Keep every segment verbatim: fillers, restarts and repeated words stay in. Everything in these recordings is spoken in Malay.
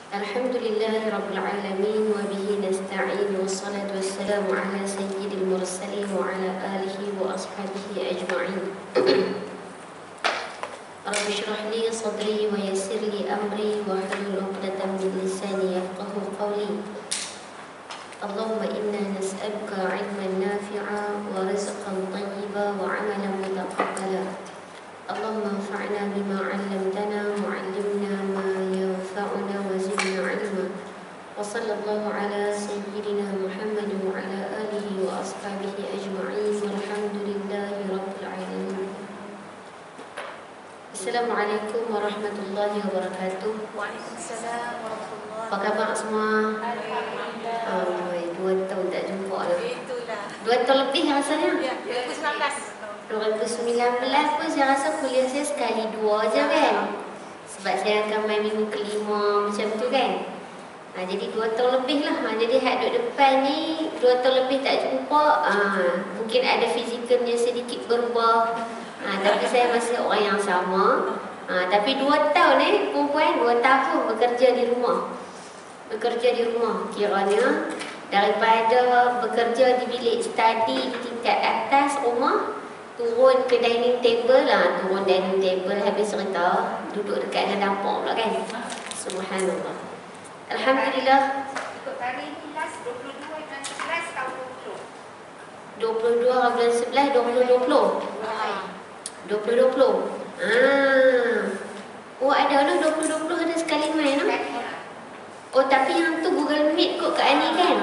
Alhamdulillahi Rabbil Alamin wa bihi nasta'in wassalatu wassalamu ala sayyidil mursalin wa ala alihi wa ashabihi ajma'in. Rabbi shrah li sadri wa yassir li amri wa hlul 'uqdatam min lisani yafqahu qawli. Allahumma inna nas'aluka 'ilman nafi'a wa rizqan thayyiba wa 'amalan mutaqabbala. Allahumma anfa'na bima 'allamtana wa 'allimna ma yanfa'una wa zidna 'ilma. Wa sallallahu ala sayyidina Muhammad wa ala alihi wa ashabihi ajma'in. Walhamdulillahi rabbil alamin. Assalamualaikum warahmatullahi wabarakatuh. Waalaikumsalam warahmatullahi Apa khabar semua? Alhamdulillah. Oh, dua tahun tak jumpa dah. Itulah. Dua tahun lebih rasanya. Ya, dua ribu sembilan belas. dua ribu sembilan belas pun saya rasa kuliah saya sekali dua je kan. Sebab saya akan main minggu kelima macam tu kan. Ha, jadi dua tahun lebih lah. Ha, jadi hak duduk depan ni dua tahun lebih tak jumpa. Ha, mungkin ada fizikalnya sedikit berubah. Ha, tapi saya masih orang yang sama. Ha, tapi dua tahun eh perempuan dua tahun bekerja di rumah. Bekerja di rumah kiranya daripada bekerja di bilik study di tingkat atas rumah, turun ke dining table lah, turun dining table habis cerita duduk dekat dengan dapur pula kan. Subhanallah. Alhamdulillah. Ikut tarikh ni last dua puluh dua bulan sebelas tahun dua puluh. dua puluh dua bulan sebelas dua ribu dua puluh. dua ribu dua puluh. Ah. Oh ada lah dua ribu dua puluh ada sekali main lah. Oh tapi yang tu Google Meet kot Kak Ani kan?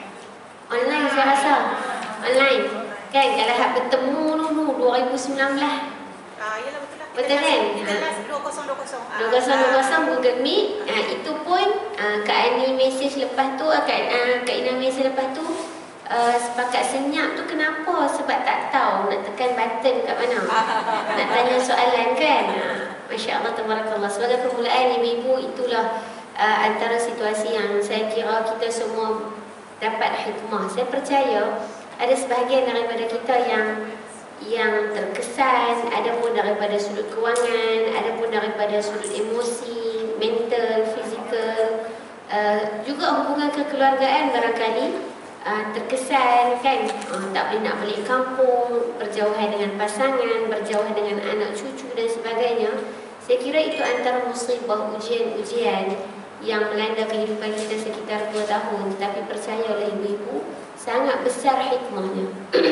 Online saya rasa. Online. Kan kalau hak bertemu dulu dua ribu sembilan belas. Ah, yalah betul lah. Betul kan? Kita last dua ribu dua puluh. dua ribu dua puluh Google Meet. Ah, itu pun ah, Kak Ani mesej lepas tu, Kak, ah, Kak Ina mesej lepas tu uh, sepakat senyap tu kenapa? Sebab tak tahu nak tekan button kat mana. Nak tanya soalan kan? Ah, Masya Allah, tabarakallah. Sebagai permulaan ibu-ibu, itulah uh, antara situasi yang saya kira kita semua dapat hikmah. Saya percaya ada sebahagian daripada kita yang yang terkesan, ada pun daripada sudut kewangan, ada pun daripada sudut emosi, mental, fizikal, uh, juga hubungan kekeluargaan barangkali uh, terkesan kan, uh, tak boleh nak balik kampung, berjauhan dengan pasangan, berjauhan dengan anak cucu dan sebagainya. Saya kira itu antara musibah ujian-ujian yang melanda kehidupan kita sekitar dua tahun. Tapi percayalah ibu-ibu, sangat besar hikmahnya.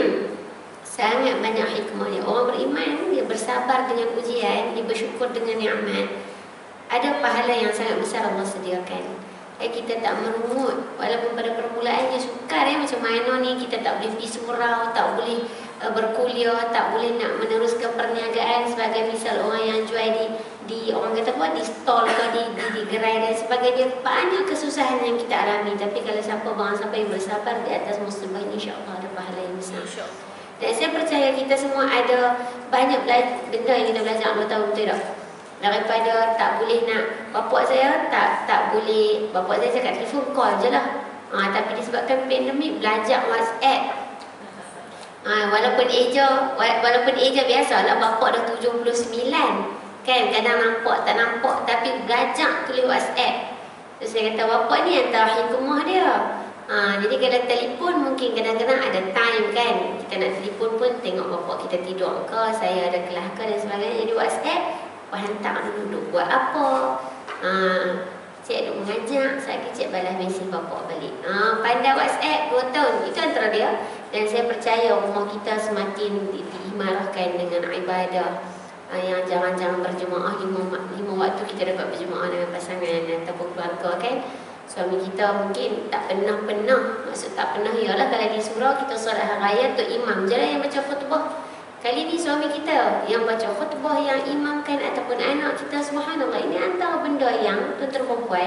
Sangat banyak hikmahnya. Orang beriman, dia bersabar dengan ujian, dia bersyukur dengan nikmat. Ada pahala yang sangat besar Allah sediakan. Eh, kita tak merungut. Walaupun pada permulaannya sukar eh, macam mana ni kita tak boleh pergi surau, tak boleh uh, berkuliah, tak boleh nak meneruskan perniagaan sebagai misal orang yang jual di di orang kata apa, di stall ke di, di, di gerai dan sebagainya. Banyak kesusahan yang kita alami. Tapi kalau siapa barang siapa yang bersabar di atas musibah ini, insya-Allah ada pahala yang besar. Dan saya percaya kita semua ada banyak benda yang kita belajar dua tahun, betul tak? Daripada tak boleh nak, bapak saya tak tak boleh, bapak saya cakap telefon call je lah. Ha, tapi disebabkan pandemik belajar WhatsApp. Ha, walaupun eja, walaupun eja biasalah bapak dah tujuh puluh sembilan. Kan kadang nampak tak nampak tapi belajar tulis WhatsApp. Terus saya kata bapak ni antara hikmah dia. Ha, jadi kalau telefon mungkin kadang-kadang ada time kan. Kita nak telefon pun tengok bapak kita tidur ke, saya ada kelas ke dan sebagainya. Jadi WhatsApp hantar duduk buat apa, ha, cik duduk mengajar, saya cik balas mesej bapak balik. Ha, pandai WhatsApp dua tahun, itu antara dia. Dan saya percaya rumah kita semakin di, diimarahkan dengan ibadah, ha, yang jarang-jarang berjemaah, lima, lima waktu kita dapat berjemaah dengan pasangan ataupun keluarga kan. Suami kita mungkin tak pernah-pernah, maksud tak pernah ialah kalau di surau kita solat hari raya tu imam je lah yang baca khutbah. Kali ni suami kita yang baca khutbah, yang imamkan ataupun anak kita. Subhanallah, ini antara benda yang tuan-tuan perempuan,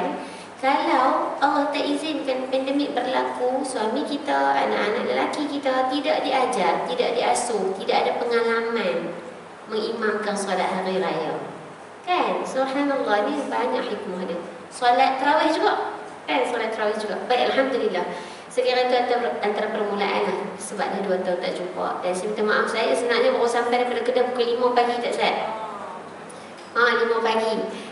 kalau Allah tak izinkan pandemik berlaku, suami kita, anak-anak lelaki kita tidak diajar, tidak diasuh, tidak ada pengalaman mengimamkan solat hari raya. Kan? Subhanallah, ni banyak hikmah dia. Solat tarawih juga. Kan? Solat tarawih juga. Baik, Alhamdulillah. Sekiranya itu antara, antara permulaan lah. Sebab dia dua tahun tak jumpa. Dan saya minta maaf, saya sebenarnya baru sampai daripada kedai pukul lima pagi tak Ustaz? Ha, lima pagi.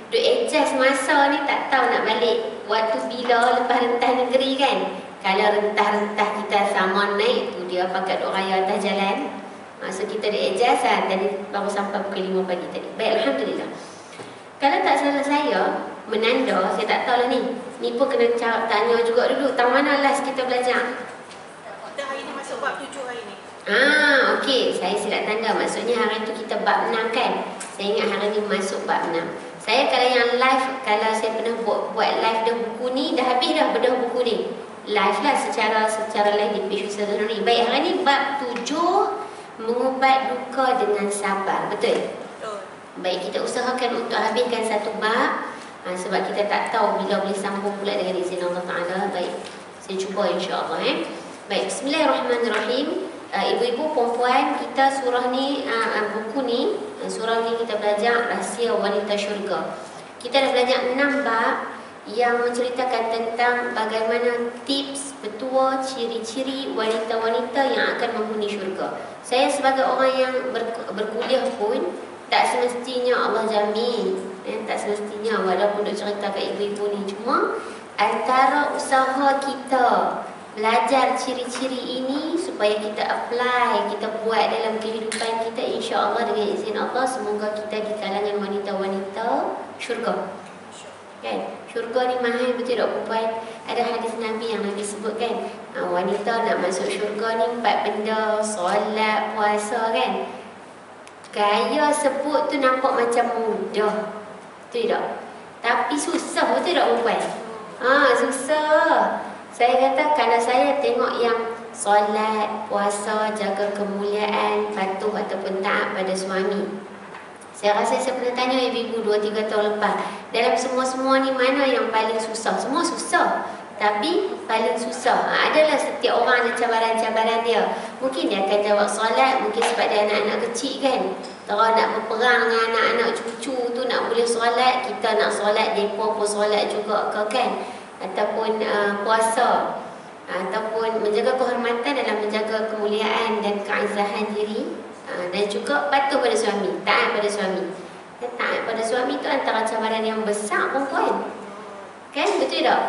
duk adjust masa ni tak tahu nak balik waktu bila lepas rentah negeri kan. Kalau rentah-rentah kita sama naik tu dia pakai duk raya atas jalan. Maksud kita di adjust lah. Tadi baru sampai pukul lima pagi tadi. Baik, Alhamdulillah. Kalau tak salah saya, menanda, saya tak tahu lah ni. Ni pun kena tanya juga dulu. Tang mana last kita belajar? Dah hari ni masuk bab tujuh hari ni. Ah, okey. Saya silap tanda. Maksudnya hari tu kita bab enam kan? Saya ingat hari ni masuk bab enam. Saya kalau yang live, kalau saya pernah buat, buat live dah buku ni, dah habis dah bedah buku ni. Live lah secara secara live di page Ustaz Nuri. Baik, hari ni bab tujuh, mengubat duka dengan sabar. Betul? Betul. Baik, kita usahakan untuk habiskan satu bab ha, sebab kita tak tahu bila boleh sambung pula dengan izin Allah Ta'ala. Baik, saya cuba insya-Allah eh. Baik, bismillahirrahmanirrahim. Uh, ibu-ibu, perempuan, kita surah ni, uh, buku ni, uh, surah ni kita belajar rahsia wanita syurga. Kita dah belajar enam bab yang menceritakan tentang bagaimana tips, petua, ciri-ciri wanita-wanita yang akan menghuni syurga. Saya sebagai orang yang ber, berkuliah pun tak semestinya Allah jamin, eh, tak semestinya walaupun duk cerita kat ibu-ibu ni. Cuma antara usaha kita belajar ciri-ciri ini supaya kita apply, kita buat dalam kehidupan kita, insya-Allah dengan izin Allah, semoga kita di kalangan wanita-wanita syurga. Kan? Syurga ni mahal, betul tak perempuan? Ada hadis Nabi yang Nabi sebut kan, ha, wanita nak masuk syurga ni empat benda, solat, puasa kan. Gaya sebut tu nampak macam mudah, betul tak? Tapi susah, betul tak perempuan? Ha, susah. Saya kata kalau saya tengok yang solat, puasa, jaga kemuliaan, patuh ataupun taat pada suami, saya rasa saya pernah tanya ibu-ibu dua tiga tahun lepas, dalam semua-semua ni mana yang paling susah? Semua susah, tapi paling susah ha, adalah setiap orang ada cabaran-cabaran dia. Mungkin dia akan jawab solat, mungkin sebab dia anak-anak kecil kan. Kalau nak berperang dengan anak-anak cucu tu nak boleh solat, kita nak solat, mereka pun solat juga ke kan. Ataupun uh, puasa, ataupun menjaga kehormatan dalam menjaga kemuliaan dan keaizahan diri, uh, dan juga patuh pada suami, taat pada suami. Dan taat pada suami itu antara cabaran yang besar perempuan, kan, betul tak?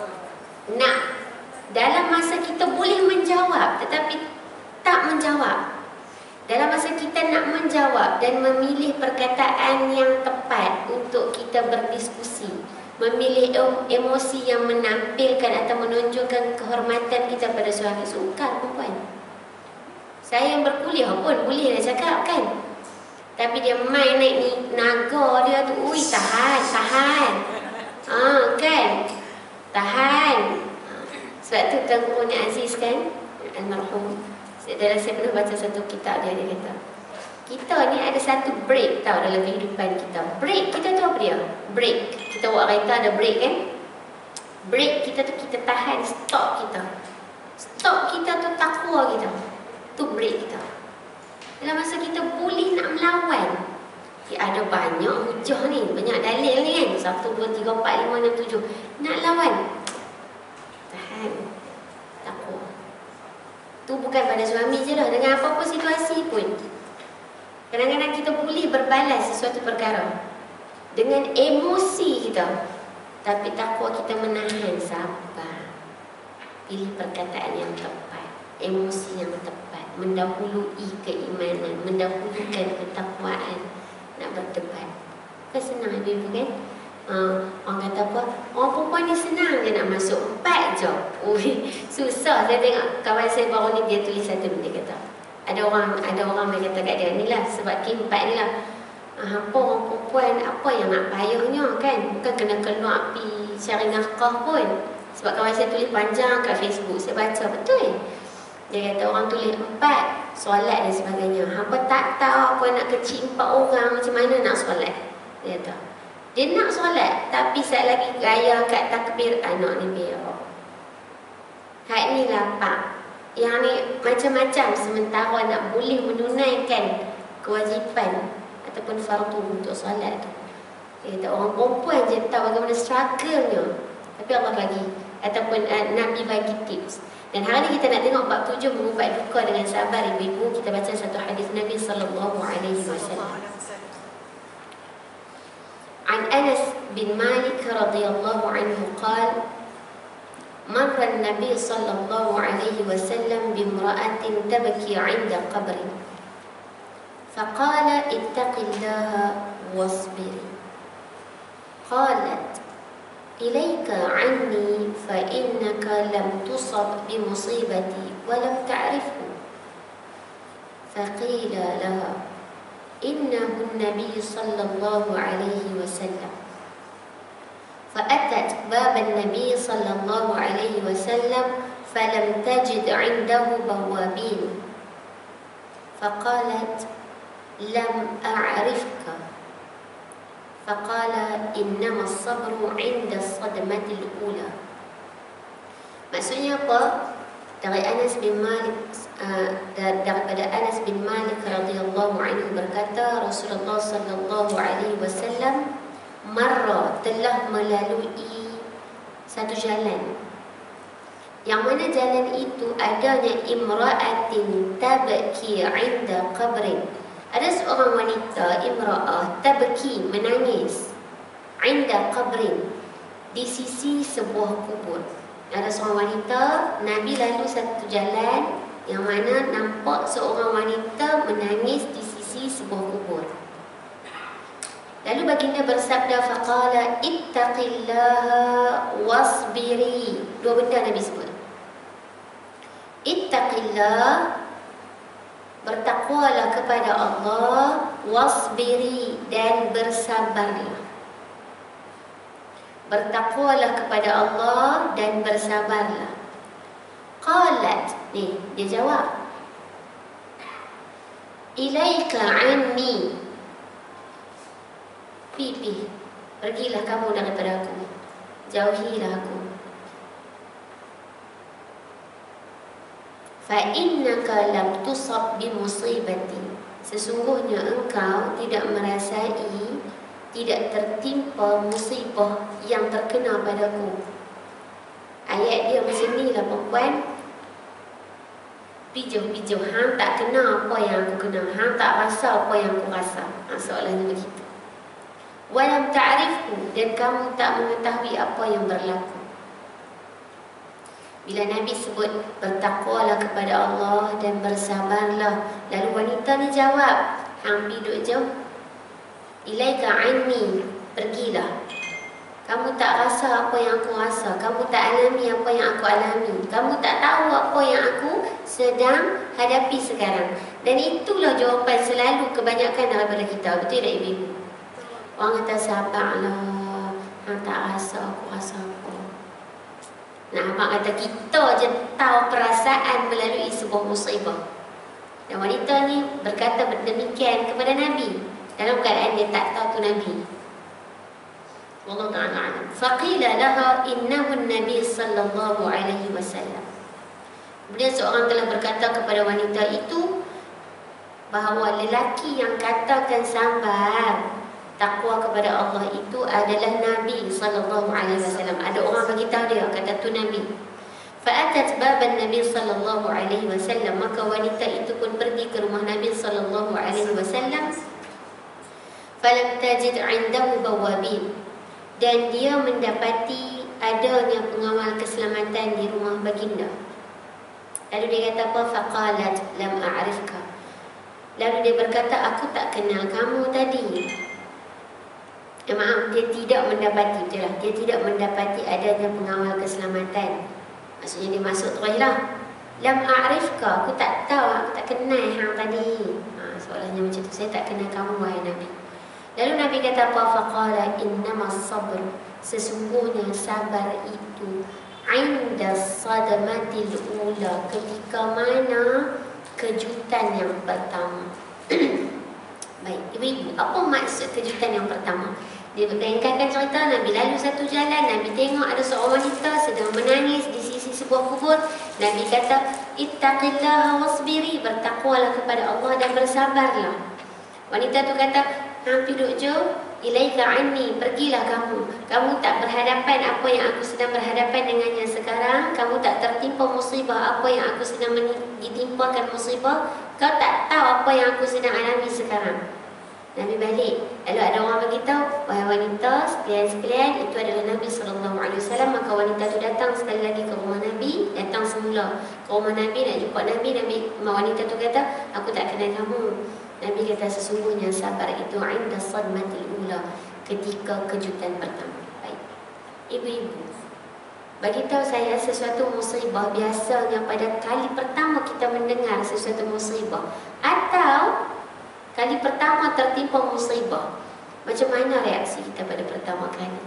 Nak dalam masa kita boleh menjawab tetapi tak menjawab, dalam masa kita nak menjawab dan memilih perkataan yang tepat untuk kita berdiskusi, memilih emosi yang menampilkan atau menunjukkan kehormatan kita pada suami, sukar perempuan. Saya yang berkuliah pun boleh dah cakap kan, tapi dia main naik ni naga dia tu, ui tahan, tahan ah, kan, tahan. Sebab tu Tuan Guru Ni Aziz kan, almarhum, saya, saya pernah baca satu kitab dia, dia kata kita ni ada satu break tau dalam kehidupan kita. Break kita tu apa dia? Break. Kita buat kereta ada break kan? Break kita tu kita tahan, stop kita. Stop kita tu takwa kita. Tu break kita. Dalam masa kita boleh nak melawan, ya, ada banyak hujah ni, banyak dalil ni kan. Satu, dua, tiga, empat, lima, enam, tujuh. Nak lawan, tahan, takwa. Tu bukan pada suami je lah, dengan apa-apa situasi pun. Kadang-kadang kita boleh berbalas sesuatu perkara dengan emosi kita, tapi takwa kita menahan, sabar, pilih perkataan yang tepat, emosi yang tepat, mendahului keimanan, mendahulukan ketakwaan. Nak berdebat kan senang ibu kan? Uh, orang kata apa? Orang perempuan ni senang je nak masuk, empat je. Ui, susah. Saya tengok kawan saya baru ni, dia tulis satu, dia kata ada orang ada orang yang kata kat dia ni lah, sebab keempat ni lah, ah, apa orang perempuan apa yang nak payahnya kan, bukan kena keluar pergi cari nafkah pun. Sebab kawan saya tulis panjang kat Facebook, saya baca betul. Dia kata orang tulis empat, solat dan sebagainya. Hampa tak tahu apa anak kecil empat orang macam mana nak solat. Dia kata dia nak solat, tapi saat lagi gaya kat takbir, anak ni berak, hak ni lapak, yang ni macam-macam, sementara nak boleh menunaikan kewajipan ataupun fardu untuk solat tu. Dia kata orang perempuan je tahu bagaimana struggle-nya, tapi Allah bagi ataupun uh, Nabi bagi tips. Dan hari ni kita nak tengok bab tujuh, mengubat duka dengan sabar. Ibu-ibu, kita baca satu hadis Nabi sallallahu alaihi wasallam. An Anas bin Malik radhiyallahu anhu qala مر النبي صلى الله عليه وسلم بامرأة تبكي عند قبر فقال اتق الله واصبري قالت إليك عني فإنك لم تصب بمصيبتي ولم تعرفه فقيل لها إنه النبي صلى الله عليه وسلم فأتت باب النبي صلى الله عليه وسلم فلم تجد عنده بوابين فقالت لم أعرفك فقال إنما الصبر عند الصدمة الأولى. Maksudnya apa? Dari Anas bin Malik uh, daripada Anas bin Malik radhiyallahu anhu berkata, Rasulullah sallallahu alaihi wasallam marra, telah melalui satu jalan, yang mana jalan itu adanya imra'atin tabki 'inda qabrin. Ada seorang wanita, imra'ah, tabki, menangis, 'inda qabrin, di sisi sebuah kubur. Ada seorang wanita, Nabi lalu satu jalan yang mana nampak seorang wanita menangis di sisi sebuah kubur. Lalu baginda bersabda, faqala ittaqillaha wasbiri. Dua benda Nabi sebut. Ittaqillah, bertakwalah kepada Allah, wasbiri, dan bersabarlah. Bertakwalah kepada Allah dan bersabarlah. Qalat, ni dia jawab, ilaika anni, Pipi, pergilah kamu daripada aku, jauhilah aku. Fa innaka lam tusab bi musibati, sesungguhnya engkau tidak merasai, tidak tertimpa musibah yang terkena padaku. Ayat dia macam ni lah perempuan. Pijuh-pijuh, hang tak kena apa yang aku kena, hang tak rasa apa yang aku rasa. Ha, soalannya begitu. Walam ta'rifku, dan kamu tak mengetahui apa yang berlaku. Bila Nabi sebut bertakwalah kepada Allah dan bersabarlah, lalu wanita ni jawab, hang duduk jauh. Ilaika anni, pergilah. Kamu tak rasa apa yang aku rasa, kamu tak alami apa yang aku alami, kamu tak tahu apa yang aku sedang hadapi sekarang. Dan itulah jawapan selalu kebanyakan daripada kita, betul tak ibu-ibu? Orang kata sabarlah, hang tak rasa aku rasa apa. Nah, abang kata kita je tahu perasaan melalui sebuah musibah. Dan wanita ni berkata demikian kepada Nabi dalam keadaan dia tak tahu tu Nabi. Wallahu ta'ala alam. Faqila laha innahu an-nabi sallallahu alaihi wasallam. Kemudian seorang telah berkata kepada wanita itu bahawa lelaki yang katakan sabar, takwa kepada Allah itu adalah Nabi sallallahu alaihi wasallam. Ada orang beritahu dia, kata tu Nabi. Fa'atat baban Nabi sallallahu alaihi wasallam, maka wanita itu pun pergi ke rumah Nabi sallallahu alaihi wasallam. Falam tajid 'indahu bawabin, dan dia mendapati adanya pengawal keselamatan di rumah baginda. Lalu dia kata apa? Faqalat lam a'rifka. Lalu dia berkata, aku tak kenal kamu tadi. Ya, maaf, dia tidak mendapati, betul lah, dia tidak mendapati adanya pengawal keselamatan. Maksudnya dia masuk terus lah. Lam a'rifka, aku tak tahu, aku tak kenal hang tadi. Ha, soalannya macam tu, saya tak kenal kamu wahai Nabi. Lalu Nabi kata apa? Faqala innamas sabr, sesungguhnya sabar itu 'inda sadamatil ula, ketika mana kejutan yang pertama. Baik, ibu-ibu, apa maksud kejutan yang pertama? Dia berkaitan cerita Nabi lalu satu jalan, Nabi tengok ada seorang wanita sedang menangis di sisi sebuah kubur. Nabi kata, ittaqillaha wasbiri, bertakwalah kepada Allah dan bersabarlah. Wanita tu kata, hang duduk jauh, ilaika anni, pergilah kamu. Kamu tak berhadapan apa yang aku sedang berhadapan dengannya sekarang. Kamu tak tertimpa musibah apa yang aku sedang ditimpakan musibah. Kau tak tahu apa yang aku sedang alami sekarang. Nabi balik. Lalu ada orang beritahu, wahai wanita sekalian-sekalian, itu adalah Nabi sallallahu alaihi wasallam. Maka wanita itu datang sekali lagi ke rumah Nabi, datang semula ke rumah Nabi nak jumpa Nabi. Nabi wanita itu kata, aku tak kenal kamu. Nabi kata, sesungguhnya sabar itu inda sadmatil ula, ketika kejutan pertama. Baik. Ibu-ibu, bagi tahu saya sesuatu musibah biasanya pada kali pertama kita mendengar sesuatu musibah atau kali pertama tertimpa musibah, macam mana reaksi kita pada pertama kali?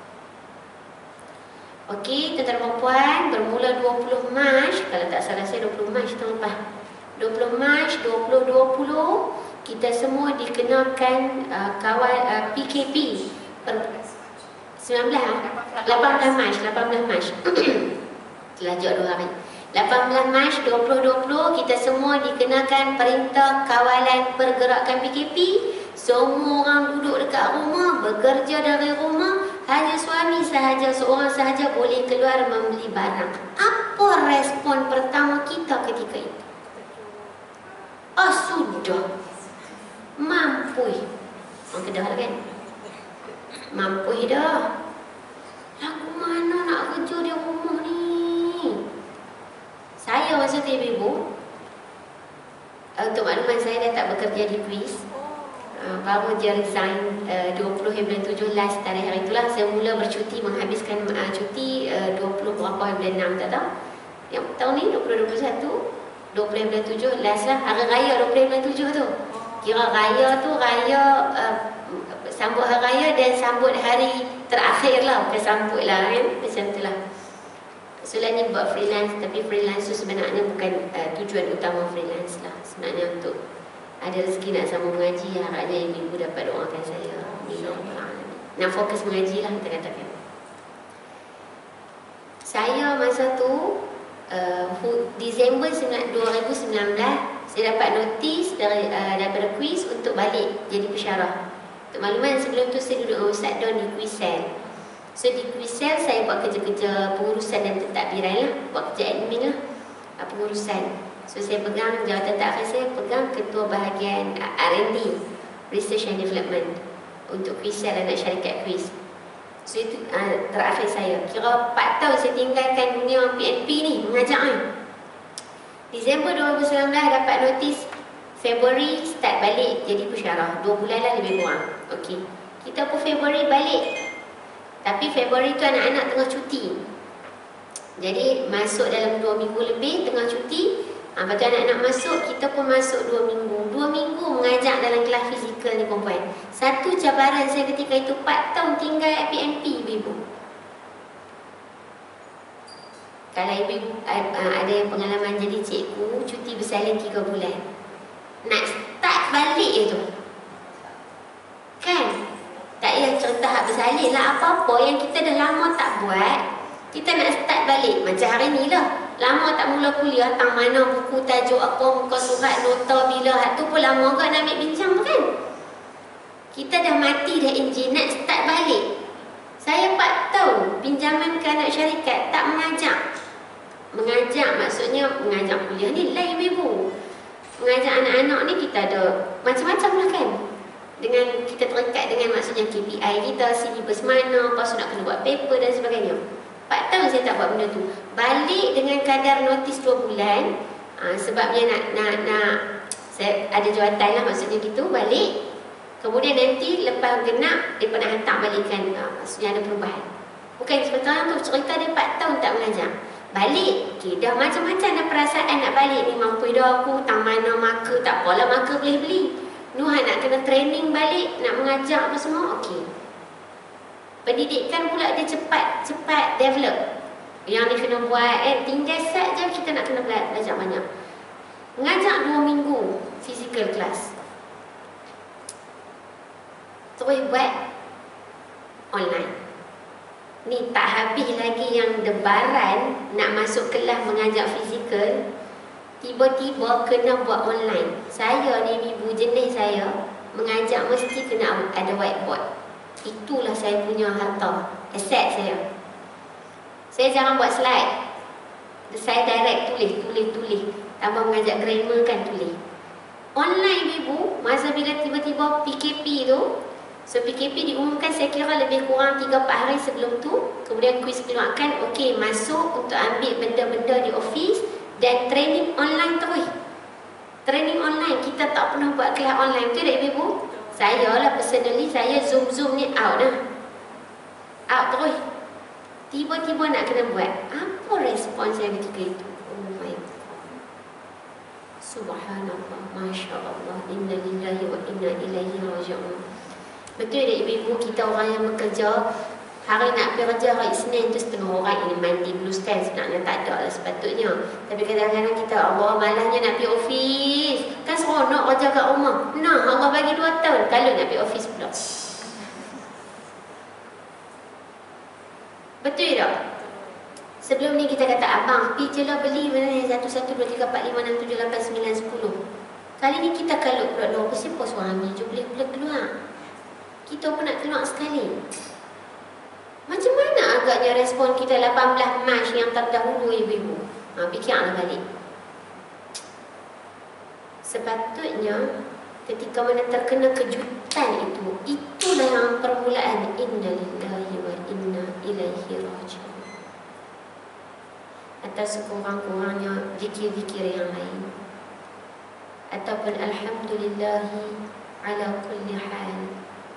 Okey, tuan-tuan dan puan, bermula dua puluh Mac, kalau tak salah saya dua puluh Mac tahun lepas. dua puluh Mac dua ribu dua puluh kita semua dikenakan uh, kawal uh, P K P per sembilan belas lapan belas Mac lapan belas Mac telajak dua hari. lapan belas Mac dua ribu dua puluh kita semua dikenakan perintah kawalan pergerakan P K P. Semua orang duduk dekat rumah, bekerja dari rumah. Hanya suami sahaja, seorang sahaja boleh keluar membeli barang. Apa respon pertama kita ketika itu? Oh sudah, mampu. Orang Kedah kan? Mampu dah. Aku mana nak kerja di rumah ni? Saya masa tu ibu, untuk makluman saya dah tak bekerja di kuis. Uh, baru je resign uh, dua puluh bulan tujuh last tarikh hari itulah saya mula bercuti, menghabiskan uh, cuti uh, dua puluh berapa bulan enam tak tahu. Yang tahun ni dua puluh dua puluh satu dua puluh bulan tujuh last lah, hari raya dua puluh bulan tujuh tu. Kira raya tu raya uh, sambut hari raya dan sambut hari terakhir lah, bukan sambut lah kan, macam tu lah. Selain buat freelance, tapi freelance tu sebenarnya bukan uh, tujuan utama freelance lah. Sebenarnya untuk ada rezeki nak sambung mengaji, harapnya ibu dapat doakan saya. Nak fokus mengaji lah kita katakan. Saya masa tu uh, Disember dua ribu sembilan belas saya dapat notis dari uh, daripada kuis untuk balik jadi pensyarah. Untuk makluman sebelum tu saya duduk dengan Ustaz Don di Kuisel. So di Kuisel saya buat kerja-kerja pengurusan dan pentadbiran lah, buat kerja admin lah, uh, pengurusan. So saya pegang jawatan terakhir, saya pegang ketua bahagian R and D, Research and Development untuk Kuisel, anak syarikat kuis. So itu uh, terakhir saya. Kira empat tahun saya tinggalkan dunia P N P ni, mengajar ni. Disember dua ribu sembilan belas dapat notis, Februari start balik jadi pensyarah. Dua bulan lah lebih kurang. Okey. Kita pun Februari balik. Tapi Februari tu anak-anak tengah cuti. Jadi masuk dalam dua minggu lebih tengah cuti. Ha, lepas tu anak-anak masuk, kita pun masuk dua minggu. Dua minggu mengajar dalam kelas fizikal ni perempuan. Satu cabaran saya ketika itu, empat tahun tinggal P N P ibu-ibu. Kalau ibu-ibu ada yang pengalaman jadi cikgu, cuti bersalin tiga bulan. Nak start balik itu. Kan? Tak payah cerita hak bersalin lah, apa-apa yang kita dah lama tak buat, kita nak start balik. Macam hari ni lah. Lama tak mula kuliah, tang mana buku, tajuk apa, muka surat, nota bila, hak tu pun lama kan nak ambil bincang kan? Kita dah mati dah enjin, nak start balik. Saya empat tahun pinjaman ke anak syarikat, tak mengajar. Mengajar maksudnya mengajar kuliah ni lain ibu. Mengajar anak-anak ni kita ada macam-macam lah kan. Dengan kita terikat dengan maksudnya K P I kita, silibus mana, lepas tu nak kena buat paper dan sebagainya. empat tahun saya tak buat benda tu. Balik dengan kadar notis dua bulan. Ha, sebabnya nak nak nak saya ada jawatan lah maksudnya gitu, balik. Kemudian nanti lepas genap dia nak hantar balikan, ha, maksudnya ada perubahan. Bukan sebenarnya tu cerita dia empat tahun tak mengajar. Balik, okay, dah macam-macam dah perasaan nak balik ni, mampu dah aku, tang mana maka, tak apalah maka boleh beli. Nuhan nak kena training balik, nak mengajar apa semua, okey. Pendidikan pula dia cepat cepat develop. Yang ni kena buat eh, tinggal saja kita nak kena belajar banyak. Mengajar dua minggu physical class. Terus buat online. Ni tak habis lagi yang debaran nak masuk kelas mengajar fizikal, tiba-tiba kena buat online. Saya ni ibu jenis saya mengajar mesti kena ada whiteboard. Itulah saya punya harta, aset saya. Saya jarang buat slide. Saya direct tulis, tulis, tulis. Tambah mengajar grammar kan tulis. online ibu, masa bila tiba-tiba P K P tu. So P K P diumumkan saya kira lebih kurang tiga empat hari sebelum tu. Kemudian kuis keluarkan, okey masuk untuk ambil benda-benda di office dan training online terus. Training online, kita tak pernah buat kelas online, betul tak ibu? Saya lah personally, saya zoom-zoom ni out dah. Out terus. Tiba-tiba nak kena buat. Apa respon saya ketika itu? Oh my God. Subhanallah, Masya Allah, inna lillahi wa inna ilaihi raji'un. Betul tak ibu-ibu, kita orang yang bekerja, hari nak pergi kerja hari Isnin tu setengah orang ini mandi blue sky, sebenarnya tak ada lah sepatutnya. Tapi kadang-kadang kita, Allah malahnya nak pergi office. Kan seronok kerja kat rumah. Nah, Allah bagi dua tahun kalau nak pergi office pula. Betul tak? Sebelum ni kita kata, abang, pergi je lah beli mana yang satu, satu, dua, tiga, empat, lima, enam, tujuh, lapan, sembilan, sepuluh. Kali ni kita kalau pula dua, siapa suami je boleh-boleh keluar. Kita pun nak keluar sekali. Macam mana agaknya respon kita lapan belas Mac yang terdahulu ibu-ibu? Ha, fikirlah balik. Sepatutnya ketika mana terkena kejutan itu, itulah yang permulaan inna lillahi wa inna ilaihi raji'un. Atau sekurang-kurangnya zikir-zikir yang lain. Ataupun alhamdulillahi ala kulli hal.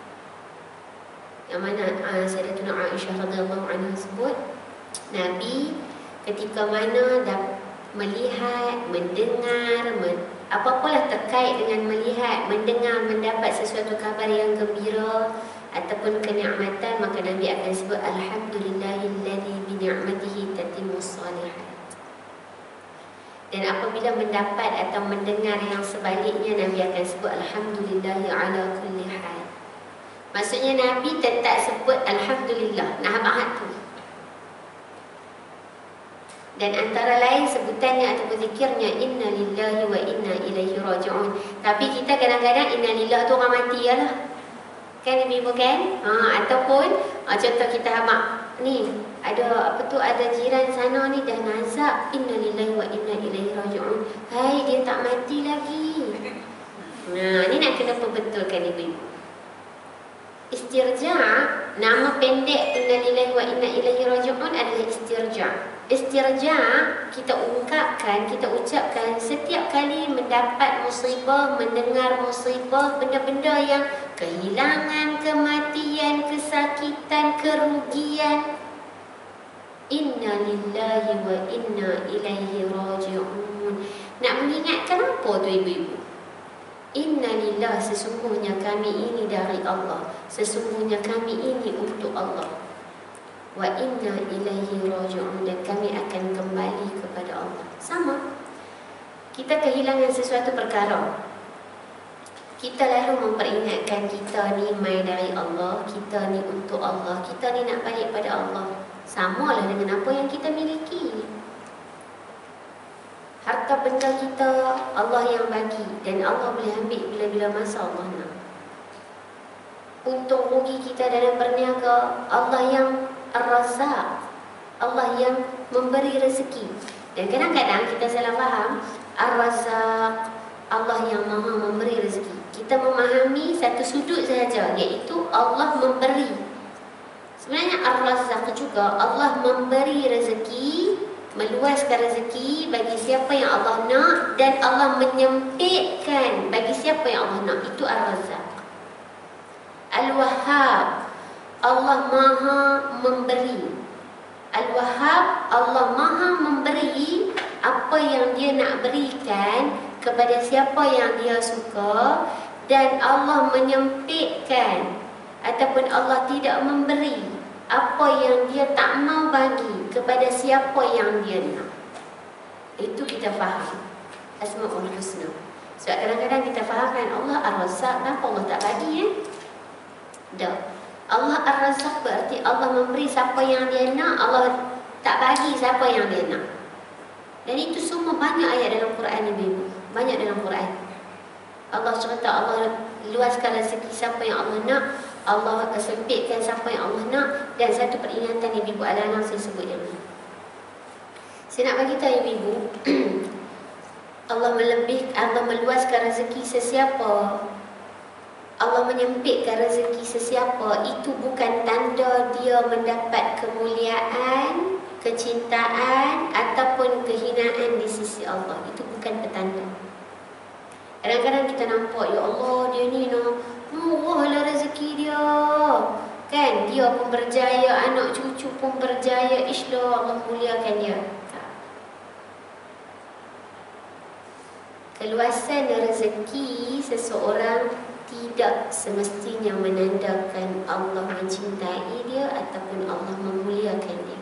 Yang mana uh, Sayyidatuna Aisyah radhiyallahu anha sebut, Nabi ketika mana dah melihat, mendengar, men, apa-apalah terkait dengan melihat, mendengar, mendapat sesuatu kabar yang gembira ataupun kenikmatan, maka Nabi akan sebut alhamdulillahilladzi bi ni'matihi tatimmus shalihat. Dan apabila mendapat atau mendengar yang sebaliknya, Nabi akan sebut alhamdulillahi ala kulli hal. Maksudnya Nabi tetap sebut alhamdulillah, nah abang tu. Dan antara lain sebutannya ataupun zikirnya inna lillahi wa inna ilaihi raji'un. Tapi kita kadang-kadang inna lillahi tu orang mati ya lah. Kan ibu kan? Ha, ataupun ha, contoh kita habaq ni, ada apa tu, ada jiran sana ni dah nazak inna lillahi wa inna ilaihi raji'un. Hai, dia tak mati lagi. Nah, ni nak kena perbetulkan ibu-ibu. Istirja', nama pendek inna lillahi wa inna ilaihi raji'un adalah istirja'. Istirja' kita ungkapkan, kita ucapkan setiap kali mendapat musibah, mendengar musibah, benda-benda yang kehilangan, kematian, kesakitan, kerugian. Inna lillahi wa inna ilaihi raji'un. Nak mengingatkan apa tu ibu-ibu? Inna lillah, sesungguhnya kami ini dari Allah, sesungguhnya kami ini untuk Allah. Wa inna ilaihi raji'un, dan kami akan kembali kepada Allah. Sama. Kita kehilangan sesuatu perkara, kita lalu memperingatkan kita ni mai dari Allah, kita ni untuk Allah, kita ni nak balik pada Allah. Samalah dengan apa yang kita miliki. Harta benda kita Allah yang bagi, dan Allah boleh ambil bila-bila masa Allah nak. Untung rugi kita dalam berniaga, Allah yang Ar-Razzaq, Allah yang memberi rezeki. Dan kadang-kadang kita salah faham, Ar-Razzaq, Allah yang maha memberi rezeki. Kita memahami satu sudut sahaja, iaitu Allah memberi. Sebenarnya Ar-Razzaq juga Allah memberi rezeki, meluaskan rezeki bagi siapa yang Allah nak, dan Allah menyempitkan bagi siapa yang Allah nak. Itu Ar-Razzaq. Al-Wahhab, Allah maha memberi. Al-Wahhab, Allah maha memberi apa yang dia nak berikan kepada siapa yang dia suka, dan Allah menyempitkan ataupun Allah tidak memberi apa yang dia tak mau bagi kepada siapa yang dia nak. Itu kita faham Asmaul Husna. Sebab kadang-kadang kita fahamkan Allah Ar-Razzaq, kenapa Allah tak bagi eh? Dah. Allah Ar-Razzaq berarti Allah memberi siapa yang dia nak, Allah tak bagi siapa yang dia nak. Dan itu semua banyak ayat dalam Quran ni, ibu. Banyak dalam Quran. Allah cerita Allah luaskan rezeki siapa yang Allah nak, Allah sempitkan siapa yang Allah nak. Dan satu peringatan ibu Al-Anam saya sebut yang ni. Saya nak bagi tahu ibu, Allah melebih, Allah meluaskan rezeki sesiapa, Allah menyempitkan rezeki sesiapa, itu bukan tanda dia mendapat kemuliaan, kecintaan ataupun kehinaan di sisi Allah. Itu bukan petanda. Kadang-kadang kita nampak, ya Allah, dia ni no, murahlah rezeki dia, kan? Dia pun berjaya, anak cucu pun berjaya, isylah Allah muliakan dia. Keluasan rezeki seseorang tidak semestinya menandakan Allah mencintai dia ataupun Allah memuliakan dia.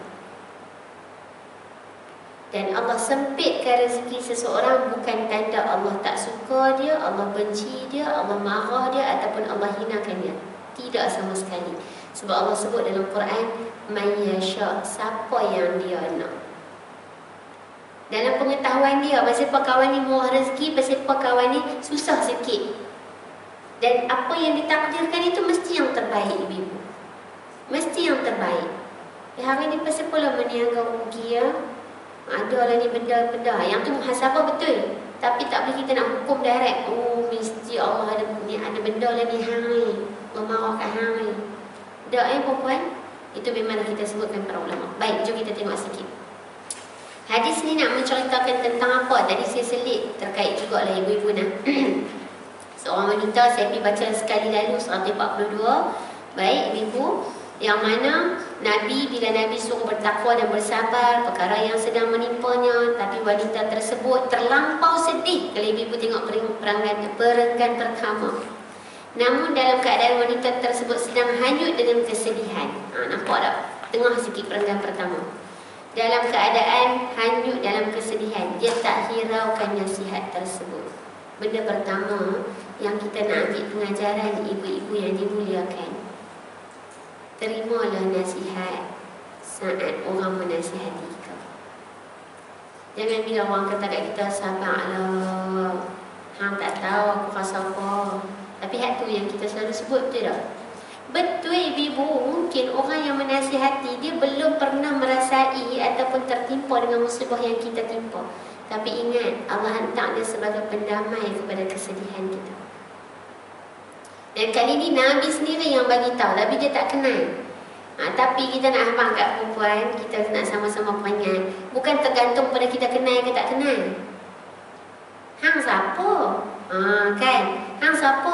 Dan Allah sempitkan rezeki seseorang bukan tanda Allah tak suka dia, Allah benci dia, Allah marah dia ataupun Allah hinakan dia. Tidak sama sekali. Sebab Allah sebut dalam Quran, "Man yasha", siapa yang dia nak. Dalam pengetahuan dia, pasal apa kawan ni murah rezeki, pasal apa kawan ni susah sikit. Dan apa yang ditakdirkan itu mesti yang terbaik, ibu. Mesti yang terbaik. Ya, hari ni pasal apa lah meniaga rugi ya? Adalah ni benda-benda. Yang tu muhasabah betul. Tapi tak boleh kita nak hukum direct. Oh, mesti Allah ada ni, ada benda lah ni hang ni. Allah marah kat hang ni. Tak eh perempuan? Itu memang kita sebutkan para ulama. Baik, jom kita tengok sikit. Hadis ni nak menceritakan tentang apa? Tadi saya selit terkait juga lah ibu-ibu nak. Seorang wanita, saya pergi baca sekali lalu seratus empat puluh dua. Baik ibu-ibu, yang mana Nabi, bila Nabi suruh bertakwa dan bersabar perkara yang sedang menimpanya, tapi wanita tersebut terlampau sedih. Kalau ibu-ibu tengok perenggan, perenggan pertama, namun dalam keadaan wanita tersebut sedang hanyut dengan kesedihan. Ha, nampak tak? Tengah sikit perenggan pertama. Dalam keadaan hanyut dalam kesedihan, dia tak hiraukan nasihat tersebut. Benda pertama yang kita nak ambil pengajaran ibu-ibu yang dimuliakan, terimalah nasihat saat orang menasihati kau. Jangan bila orang kata kat kita, sabarlah, hang tak tahu aku rasa apa. Tapi hak tu yang kita selalu sebut, betul tak? Betul ibu, mungkin orang yang menasihati dia belum pernah merasai ataupun tertimpa dengan musibah yang kita timpa. Tapi ingat, Allah hantar dia sebagai pendamai kepada kesedihan kita. Dan kali ni Nabi sendiri yang bagi tahu, tapi dia tak kenal. Ha, tapi kita nak abang kat perempuan, kita nak sama-sama peringat. Bukan tergantung pada kita kenal ke tak kenal. Hang siapa? Ha, kan? Hang siapa?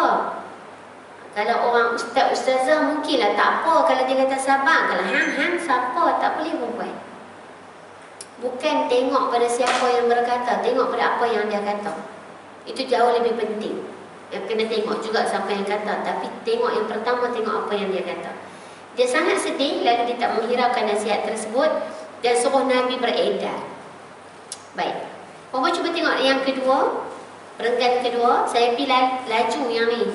Kalau orang ustaz-ustazah mungkinlah tak apa kalau dia kata sabar. Kalau hang-hang siapa, tak boleh perempuan. Bukan tengok pada siapa yang berkata, tengok pada apa yang dia kata. Itu jauh lebih penting. Yang kena tengok juga siapa yang kata, tapi tengok yang pertama, tengok apa yang dia kata. Dia sangat sedih, lalu dia tak menghiraukan nasihat tersebut dan suruh Nabi beredar. Baik, Puan cuba tengok yang kedua, perenggan kedua. Saya pilih laju yang ni.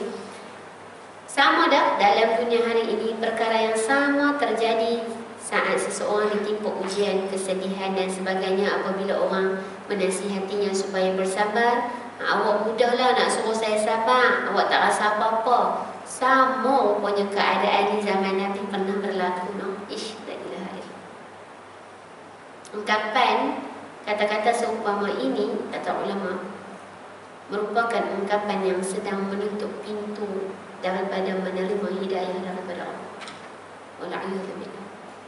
Sama dah dalam dunia hari ini, perkara yang sama terjadi saat seseorang ditimpa ujian, kesedihan dan sebagainya. Apabila orang menasihatinya supaya bersabar, awak mudahlah nak suruh saya sabar, awak tak rasa apa-apa. Sama rupanya keadaan di zaman Nabi pernah berlaku. No? Ish, la ilaha illallah. Ungkapan kata-kata seumpama ini, kata ulama, merupakan ungkapan yang sedang menutup pintu daripada menerima hidayah daripada Allah. Wala'iyadzubillah.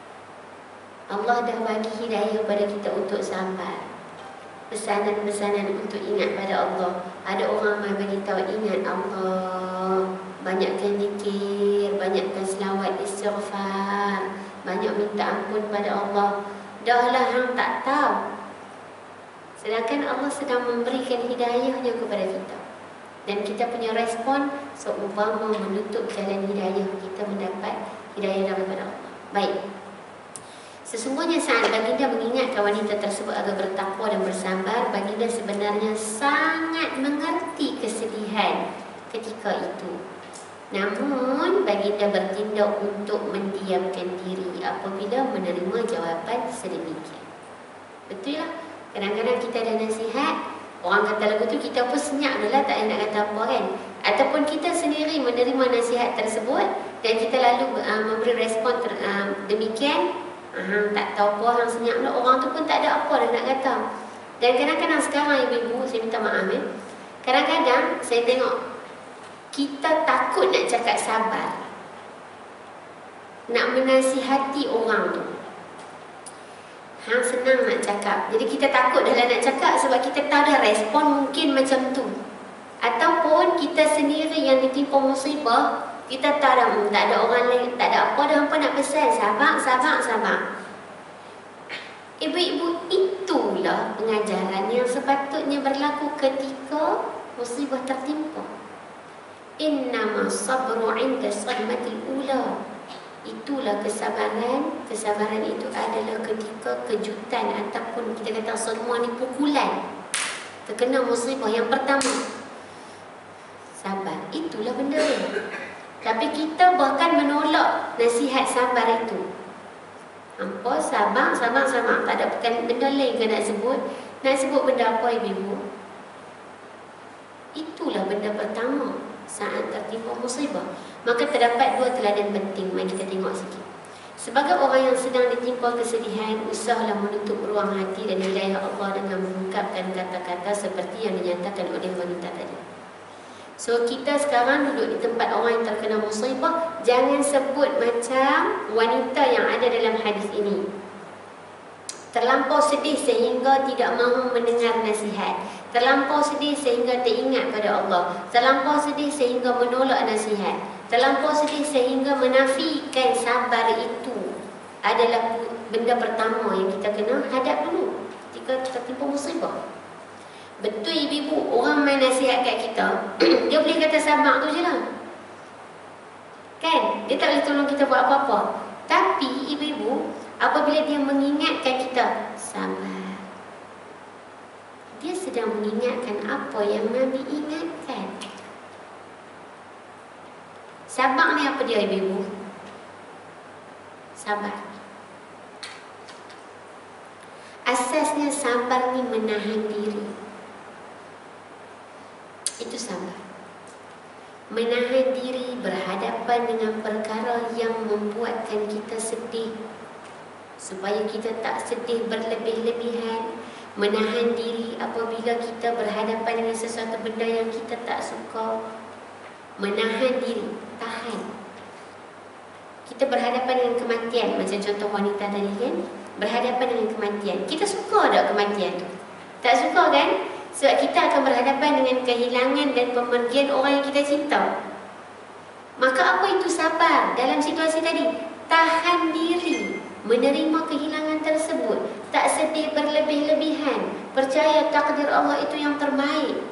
Allah dah bagi hidayah kepada kita untuk sabar. Pesanan-pesanan untuk ingat pada Allah. Ada orang yang bagi tahu ingat Allah, banyakkan zikir, banyakkan selawat istighfar, banyak minta ampun pada Allah. Dahlah hang tak tahu. Sedangkan Allah sedang memberikan hidayahnya kepada kita. Dan kita punya respon seumpama menutup jalan hidayah, kita mendapat hidayah daripada Allah. Baik. Sesungguhnya saat baginda mengingatkan wanita tersebut agar bertakwa dan bersabar, baginda sebenarnya sangat mengerti kesedihan ketika itu. Namun baginda bertindak untuk mendiamkan diri apabila menerima jawapan sedemikian. Betul lah. Kadang-kadang kita ada nasihat, orang kata lagu tu, kita pun senyap je lah, tak nak kata apa kan. Ataupun kita sendiri menerima nasihat tersebut dan kita lalu uh, memberi respon ter, uh, demikian. Hang tak tahu apa, hang senyap lah. Orang tu pun tak ada apa dah nak kata. Dan kadang-kadang sekarang ibu-ibu, saya minta maaf ya, kadang-kadang saya tengok kita takut nak cakap sabar, nak menasihati orang tu. Hang senang nak cakap, jadi kita takut dalam nak cakap sebab kita tahu dah respon mungkin macam tu. Ataupun kita sendiri yang ditimpa musibah, kita tahu dah hmm, tak ada orang lain, tak ada apa dah, hampa nak pesan, sabar, sabar, sabar. Ibu-ibu, itulah pengajaran yang sepatutnya berlaku ketika musibah tertimpa. Innama sabru 'inda sadmatil ula. Itulah kesabaran. Kesabaran itu adalah ketika kejutan ataupun kita kata semua ni pukulan, terkena musibah yang pertama. Sabar, itulah benda ni. Tapi kita bahkan menolak nasihat sabar itu. Hampa sabar, sabar, sabar. Tak ada bukan benda lain ke nak sebut. Nak sebut benda apa ibu-ibu? Itulah benda pertama saat tertimpa musibah. Maka terdapat dua teladan penting. Mari kita tengok sikit. Sebagai orang yang sedang ditimpa kesedihan, usahalah menutup ruang hati dan hidayah Allah dengan mengungkapkan kata-kata seperti yang dinyatakan oleh wanita tadi. So kita sekarang duduk di tempat orang yang terkena musibah, jangan sebut macam wanita yang ada dalam hadis ini. Terlampau sedih sehingga tidak mahu mendengar nasihat, terlampau sedih sehingga teringat pada Allah, terlampau sedih sehingga menolak nasihat, terlampau sedih sehingga menafikan sabar itu adalah benda pertama yang kita kena hadap dulu ketika tertimpa musibah. Betul ibu-ibu, orang main nasihat kat kita, dia boleh kata sabar tu je lah, kan? Dia tak boleh tolong kita buat apa-apa. Tapi ibu-ibu, apabila dia mengingatkan kita sabar, dia sedang mengingatkan apa yang Nabi ingatkan. Sabar ni apa dia ibu-ibu? Sabar, asasnya sabar ni menahan diri. Itu sabar. Menahan diri berhadapan dengan perkara yang membuatkan kita sedih, supaya kita tak sedih berlebih-lebihan. Menahan diri apabila kita berhadapan dengan sesuatu benda yang kita tak suka. Menahan diri, tahan. Kita berhadapan dengan kematian, macam contoh wanita tadi kan, berhadapan dengan kematian. Kita suka tak kematian tu? Tak suka kan? Sebab kita akan berhadapan dengan kehilangan dan pemergian orang yang kita cinta. Maka apa itu sabar dalam situasi tadi? Tahan diri, menerima kehilangan tersebut, tak sedih berlebih-lebihan, percaya takdir Allah itu yang terbaik.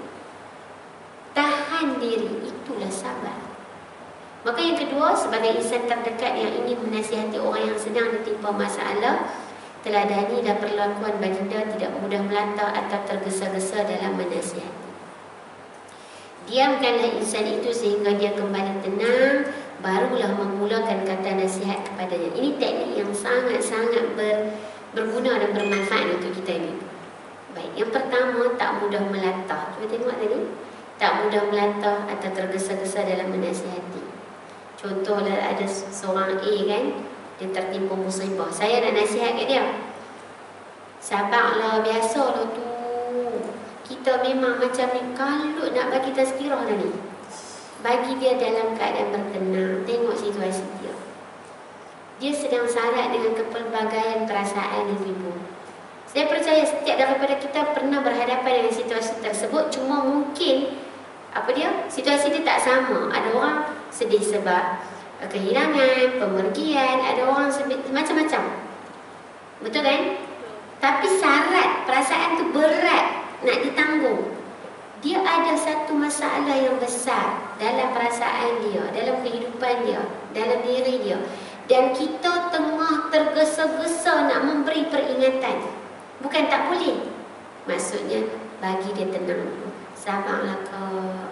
Tahan diri, itulah sabar. Maka yang kedua, sebagai insan terdekat yang ingin menasihati orang yang sedang ditimpa masalah, teladani dan perlakuan baginda tidak mudah melantah atau tergesa-gesa dalam menasihati. Diamkanlah insan itu sehingga dia kembali tenang, barulah memulakan kata nasihat kepadanya. Ini teknik yang sangat-sangat ber, berguna dan bermanfaat untuk kita ini. Baik, yang pertama, tak mudah melantah. Cuba tengok tadi. Tak mudah melantah atau tergesa-gesa dalam menasihati. Contohlah ada seorang A kan, dia tertimpa musibah. Saya nak nasihat kat dia, sabarlah, biasalah tu, kita memang macam ni. Kalau nak bagi tazkirah dah ni, bagi dia dalam keadaan bertenang. Tengok situasi dia, dia sedang syarat dengan kepelbagaian perasaan ibu-ibu. Saya percaya setiap daripada kita pernah berhadapan dengan situasi tersebut. Cuma mungkin apa dia, situasi dia tak sama. Ada orang sedih sebab kehilangan, pemergian, ada orang macam-macam. Betul kan? Tapi syarat perasaan tu berat nak ditanggung. Dia ada satu masalah yang besar dalam perasaan dia, dalam kehidupan dia, dalam diri dia. Dan kita tengah tergesa-gesa nak memberi peringatan. Bukan tak boleh. Maksudnya bagi dia tenang dulu. Sabarlah kau,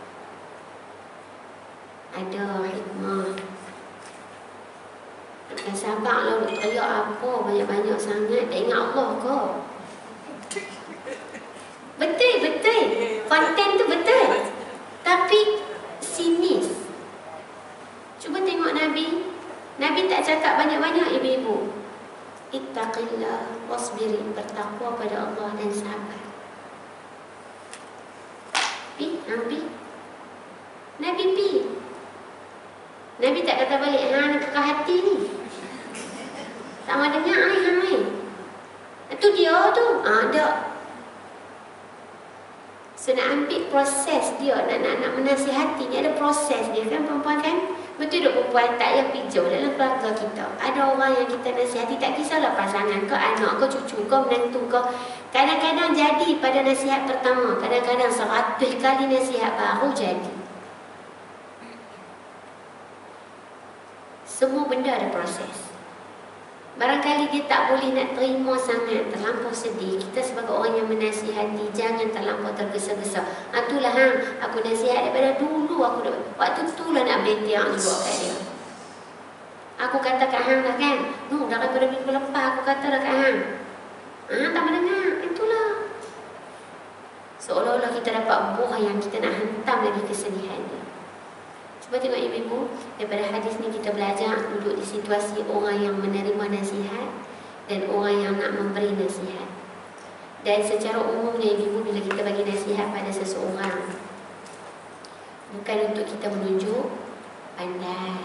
ada hikmah. Dan sabarlah, nak teriak apa banyak-banyak sangat, tak ingat Allah kau. Betul, betul. Konten tu betul. Tapi sinis. Cuba tengok Nabi. Nabi tak cakap banyak-banyak ibu-ibu. Ittaqillah wasbiri, bertakwa pada Allah dan sabar. Pi, Nabi Nabi pi Nabi tak kata balik, ha, nak buka hati ni, tak mau dengar ni, ha, ni itu dia tu, ha, ada. So nak ambil proses dia, nak, nak, nak menasihati ni, ada proses dia kan perempuan kan. Betul tak perempuan, tak payah pijau dalam keluarga kita. Ada orang yang kita nasihati, tak kisahlah pasangan kau, anak kau, cucu kau, menantu kau. Kadang-kadang jadi pada nasihat pertama, kadang-kadang seratus kali nasihat baru jadi. Semua benda ada proses. Barangkali dia tak boleh nak terima sangat, terlampau sedih. Kita sebagai orang yang menasihati, jangan terlampau tergesa-gesa. Ha, itulah hang, aku nasihat daripada dulu, aku dah, waktu tu lah nak bentiang juga kat dia. Aku kata kat hang lah kan, no, daripada minggu lepas aku kata dah kat hang. Ha, tak mendengar, itulah. Seolah-olah kita dapat buah yang kita nak hentam lagi kesedihan dia. Cuba tengok ibu-ibu, daripada hadis ni kita belajar duduk di situasi orang yang menerima nasihat dan orang yang nak memberi nasihat. Dan secara umumnya ibu-ibu, bila kita bagi nasihat pada seseorang, bukan untuk kita menunjuk pandai.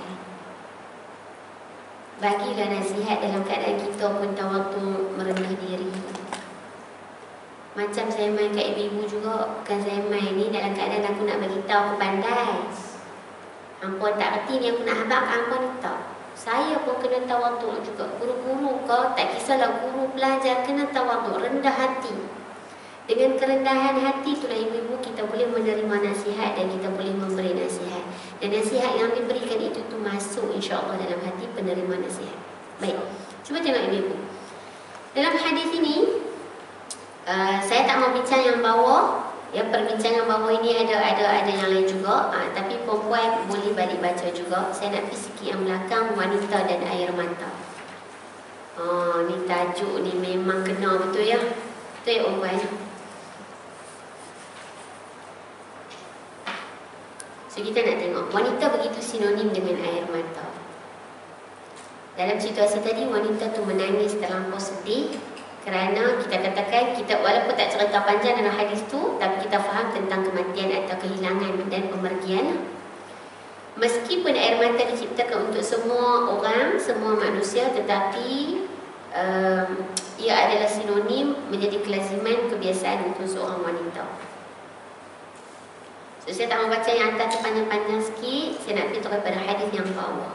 Bagilah nasihat dalam keadaan kita pun tawaduk, merendah diri. Macam saya main kat ibu-ibu juga, bukan saya main ni dalam keadaan aku nak bagi tahu aku pandai. Ampun tak erti ni aku nak habaq, ampun tak. Saya pun kena tawaduk juga. Guru-guru kau, tak kisahlah guru pelajar, kena tawaduk, rendah hati. Dengan kerendahan hati itulah ibu-ibu kita boleh menerima nasihat dan kita boleh memberi nasihat. Dan nasihat yang diberikan itu tu masuk insya-Allah dalam hati penerima nasihat. Baik, cuba tengok ibu-ibu. Dalam hadis ini, uh, saya tak mau bincang yang bawah. Ya, perbincangan bawah ini ada ada ada yang lain juga, ha, tapi perempuan boleh balik baca juga. Saya nak pergi sikit yang belakang, wanita dan air mata. Oh, ni tajuk ni memang kena betul ya. Betul ya perempuan. So kita nak tengok wanita begitu sinonim dengan air mata. Dalam situasi tadi wanita tu menangis terlampau sedih. Kerana kita katakan, kita walaupun tak cerita panjang dalam hadis tu, tapi kita faham tentang kematian atau kehilangan dan pemergian. Meskipun air mata diciptakan untuk semua orang, semua manusia, tetapi um, ia adalah sinonim menjadi kelaziman kebiasaan untuk seorang wanita. So, saya tak mau baca yang atas panjang-panjang sikit, saya nak pergi kepada hadis yang bawah.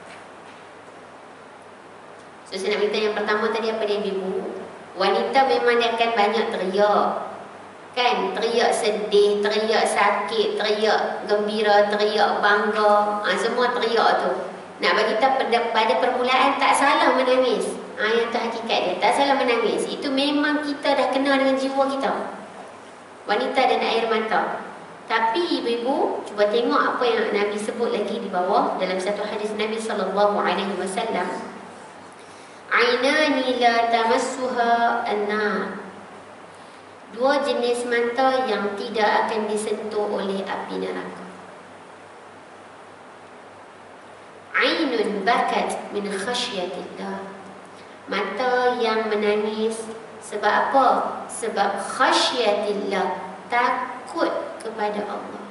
So, saya nak minta yang pertama tadi apa dia ibu? Wanita memang dia akan banyak teriak, kan? Teriak sedih, teriak sakit, teriak gembira, teriak bangga, ha, semua teriak tu. Nak bagi tahu pada, pada permulaan tak salah menangis, ha, yang tu hakikat dia, tak salah menangis. Itu memang kita dah kenal dengan jiwa kita, wanita dan air mata. Tapi ibu-ibu, cuba tengok apa yang Nabi sebut lagi di bawah dalam satu hadis Nabi sallallahu alaihi wasallam. Ainani la tamassuha an-nar. Dua jenis mata yang tidak akan disentuh oleh api neraka. Ainun bakat min khasyatillah. Mata yang menangis sebab apa? Sebab khasyatillah, takut kepada Allah.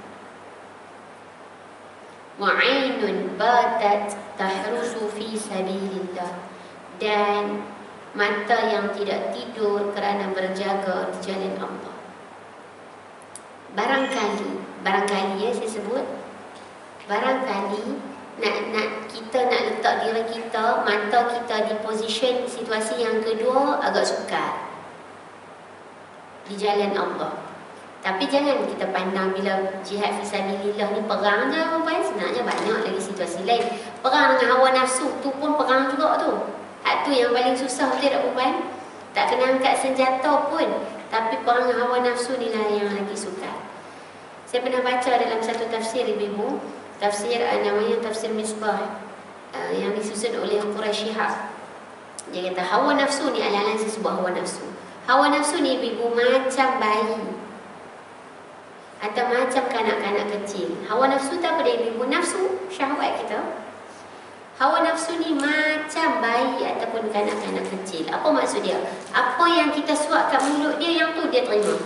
Wa ainun batat tahrusu fi sabilillah. Dan mata yang tidak tidur kerana berjaga di jalan Allah. Barangkali, barangkali ya saya sebut, barangkali nak nak kita nak letak diri kita, mata kita di position situasi yang kedua agak sukar di jalan Allah. Tapi jangan kita pandang bila jihad fisabilillah ni perang je apa, sebenarnya banyak lagi situasi lain. Perang dengan hawa nafsu tu pun perang juga tu. Hak tu yang paling susah betul tak perempuan? Tak kena angkat senjata pun, tapi perang hawa nafsu ni lah yang lagi sukar. Saya pernah baca dalam satu tafsir ibu-ibu, tafsir uh, namanya tafsir Misbah, uh, yang disusun oleh Quraisy Shihab. Dia kata hawa nafsu ni ala-ala sebuah hawa nafsu. Hawa nafsu ni ibu-ibu macam bayi atau macam kanak-kanak kecil. Hawa nafsu tak apa dia ibu-ibu? Nafsu syahwat kita. Hawa nafsu ni macam bayi ataupun kanak-kanak kecil. Apa maksud dia? Apa yang kita suap kat mulut dia, yang tu dia terima.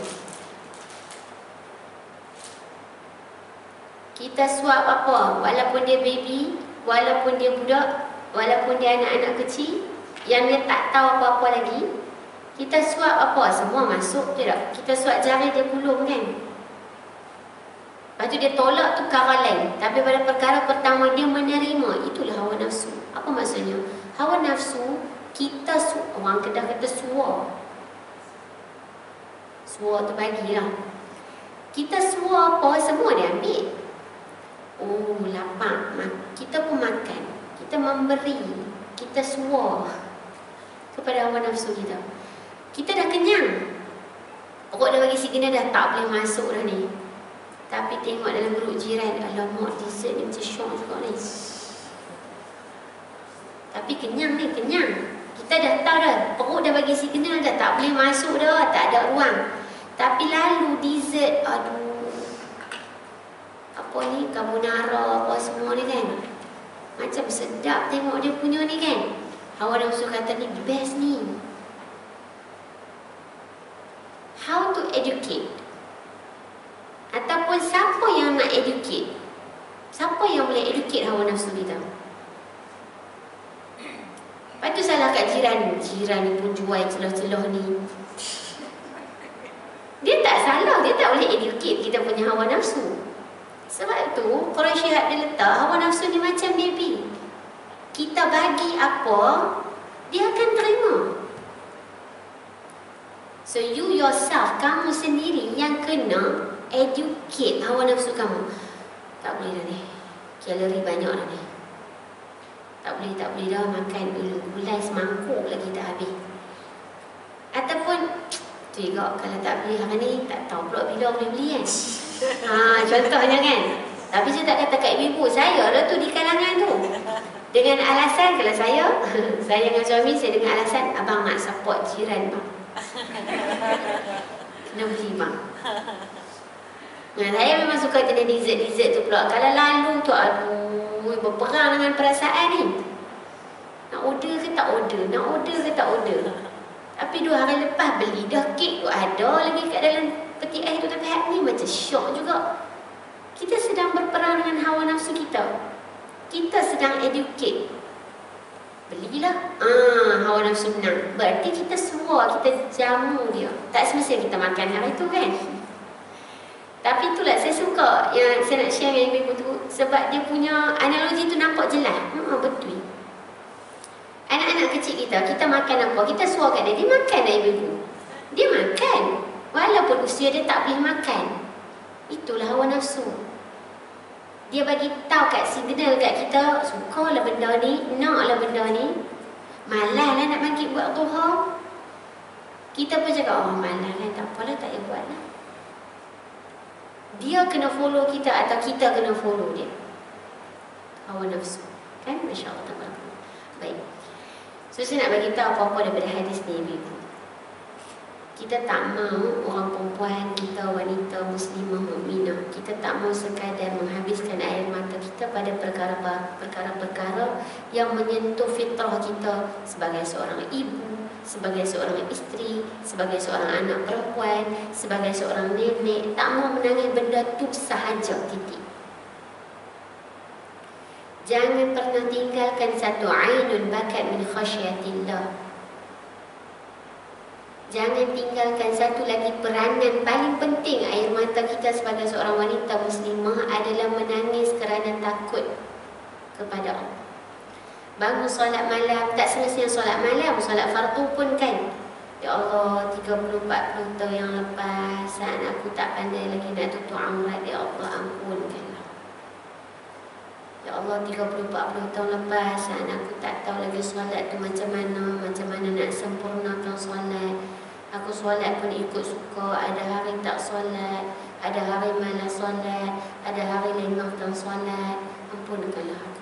Kita suap apa? Walaupun dia baby, walaupun dia budak, walaupun dia anak-anak kecil yang dia tak tahu apa-apa lagi, kita suap apa? Semua masuk je tak? Kita suap jari dia pulung kan? Lepas tu dia tolak tu perkara lain. Tapi pada perkara pertama dia menerima. Itulah hawa nafsu. Apa maksudnya? Hawa nafsu, kita su orang Kedah kata suar. Suar tu bagilah. Kita suar apa? Semua dia ambil. Oh, lapar. Kita pun makan. Kita memberi. Kita suar kepada hawa nafsu kita. Kita dah kenyang. Pokok dah bagi signal dah tak boleh masuk dah ni. Tapi tengok dalam grup jiran, alamak dessert ni macam syok juga ni. Tapi kenyang ni, kenyang. Kita dah tahu dah, perut dah bagi signal dah tak boleh masuk dah, tak ada ruang. Tapi lalu dessert, aduh. Apa ni, carbonara apa semua ni kan. Macam sedap tengok dia punya ni kan. Hawa nafsu kata ni best ni. How to educate? Ataupun siapa yang nak educate? Siapa yang boleh educate hawa nafsu kita? Lepas tu salah kat jiran. Jiran ni pun jual celah-celah ni. Dia tak salah, dia tak boleh educate kita punya hawa nafsu. Sebab tu Quran Syihad dia letak hawa nafsu ni macam baby. Kita bagi apa, dia akan terima. So you yourself, kamu sendiri yang kena educate hawa nafsu kamu. Tak boleh dah ni, kalori banyak dah ni. Tak boleh, tak boleh dah makan dulu. Gulai semangkuk lagi tak habis. Ataupun tu juga, kalau tak beli hari ni, tak tahu pula bila boleh beli kan. Ha, contohnya kan. Tapi saya tak kata kat ibu-ibu, saya dah tu di kalangan tu. Dengan alasan, kalau saya saya dengan suami, saya dengan alasan abang nak support jiran bang. Kena beli bang. Nah, saya memang suka jenis dessert-dessert tu pula. Kalau lalu tu, aduh, berperang dengan perasaan ni. Nak order ke tak order? Nak order ke tak order? Tapi dua hari lepas beli dah kek tu ada lagi kat dalam peti ais tu. Tapi hari ni macam syok juga. Kita sedang berperang dengan hawa nafsu kita. Kita sedang educate. Belilah. Ah, hawa nafsu menang. Berarti kita semua, kita jamu dia. Tak semestinya kita makan hari tu kan. Tapi itulah saya suka yang saya nak share dengan ibu-ibu tu. Sebab dia punya analogi tu nampak jelas. Ha, betul. Anak-anak kecil kita, kita makan apa? Kita suar kat dia, dia makan dah ibu-ibu. Dia makan. Walaupun usia dia tak boleh makan. Itulah hawa nafsu. Dia bagi tahu kat signal kat kita, sukalah benda ni, naklah benda ni. Malas lah nak bangkit buat duha. Kita pun cakap, oh malas lah, tak apalah, tak payah buat lah. Dia kena follow kita atau kita kena follow dia. Hawa nafsu. Kan? Masya Allah. Baik. So saya nak bagi tahu apa-apa daripada hadis ni, ibu. Kita tak mahu orang perempuan kita, wanita muslimah mukminah, kita tak mahu sekadar menghabiskan air mata kita pada perkara-perkara yang menyentuh fitrah kita sebagai seorang ibu, sebagai seorang isteri, sebagai seorang anak perempuan, sebagai seorang nenek. Tak mahu menangis benda tu sahaja, titik. Jangan pernah tinggalkan satu ainun bakat min khasyatillah. Jangan tinggalkan satu lagi peranan paling penting air mata kita sebagai seorang wanita muslimah adalah menangis kerana takut kepada Allah. Bangun solat malam, tak semestinya solat malam, solat fardu pun kan. Ya Allah, tiga puluh empat puluh tahun yang lepas, saat aku tak pandai lagi nak tutup aurat, ya Allah ampunkanlah. Ya Allah, tiga puluh empat puluh tahun lepas, saat aku tak tahu lagi solat tu macam mana, macam mana nak sempurnakan solat. Aku solat pun ikut suka, ada hari tak solat, ada hari malas solat, ada hari lengahkan solat. Ampunkanlah aku.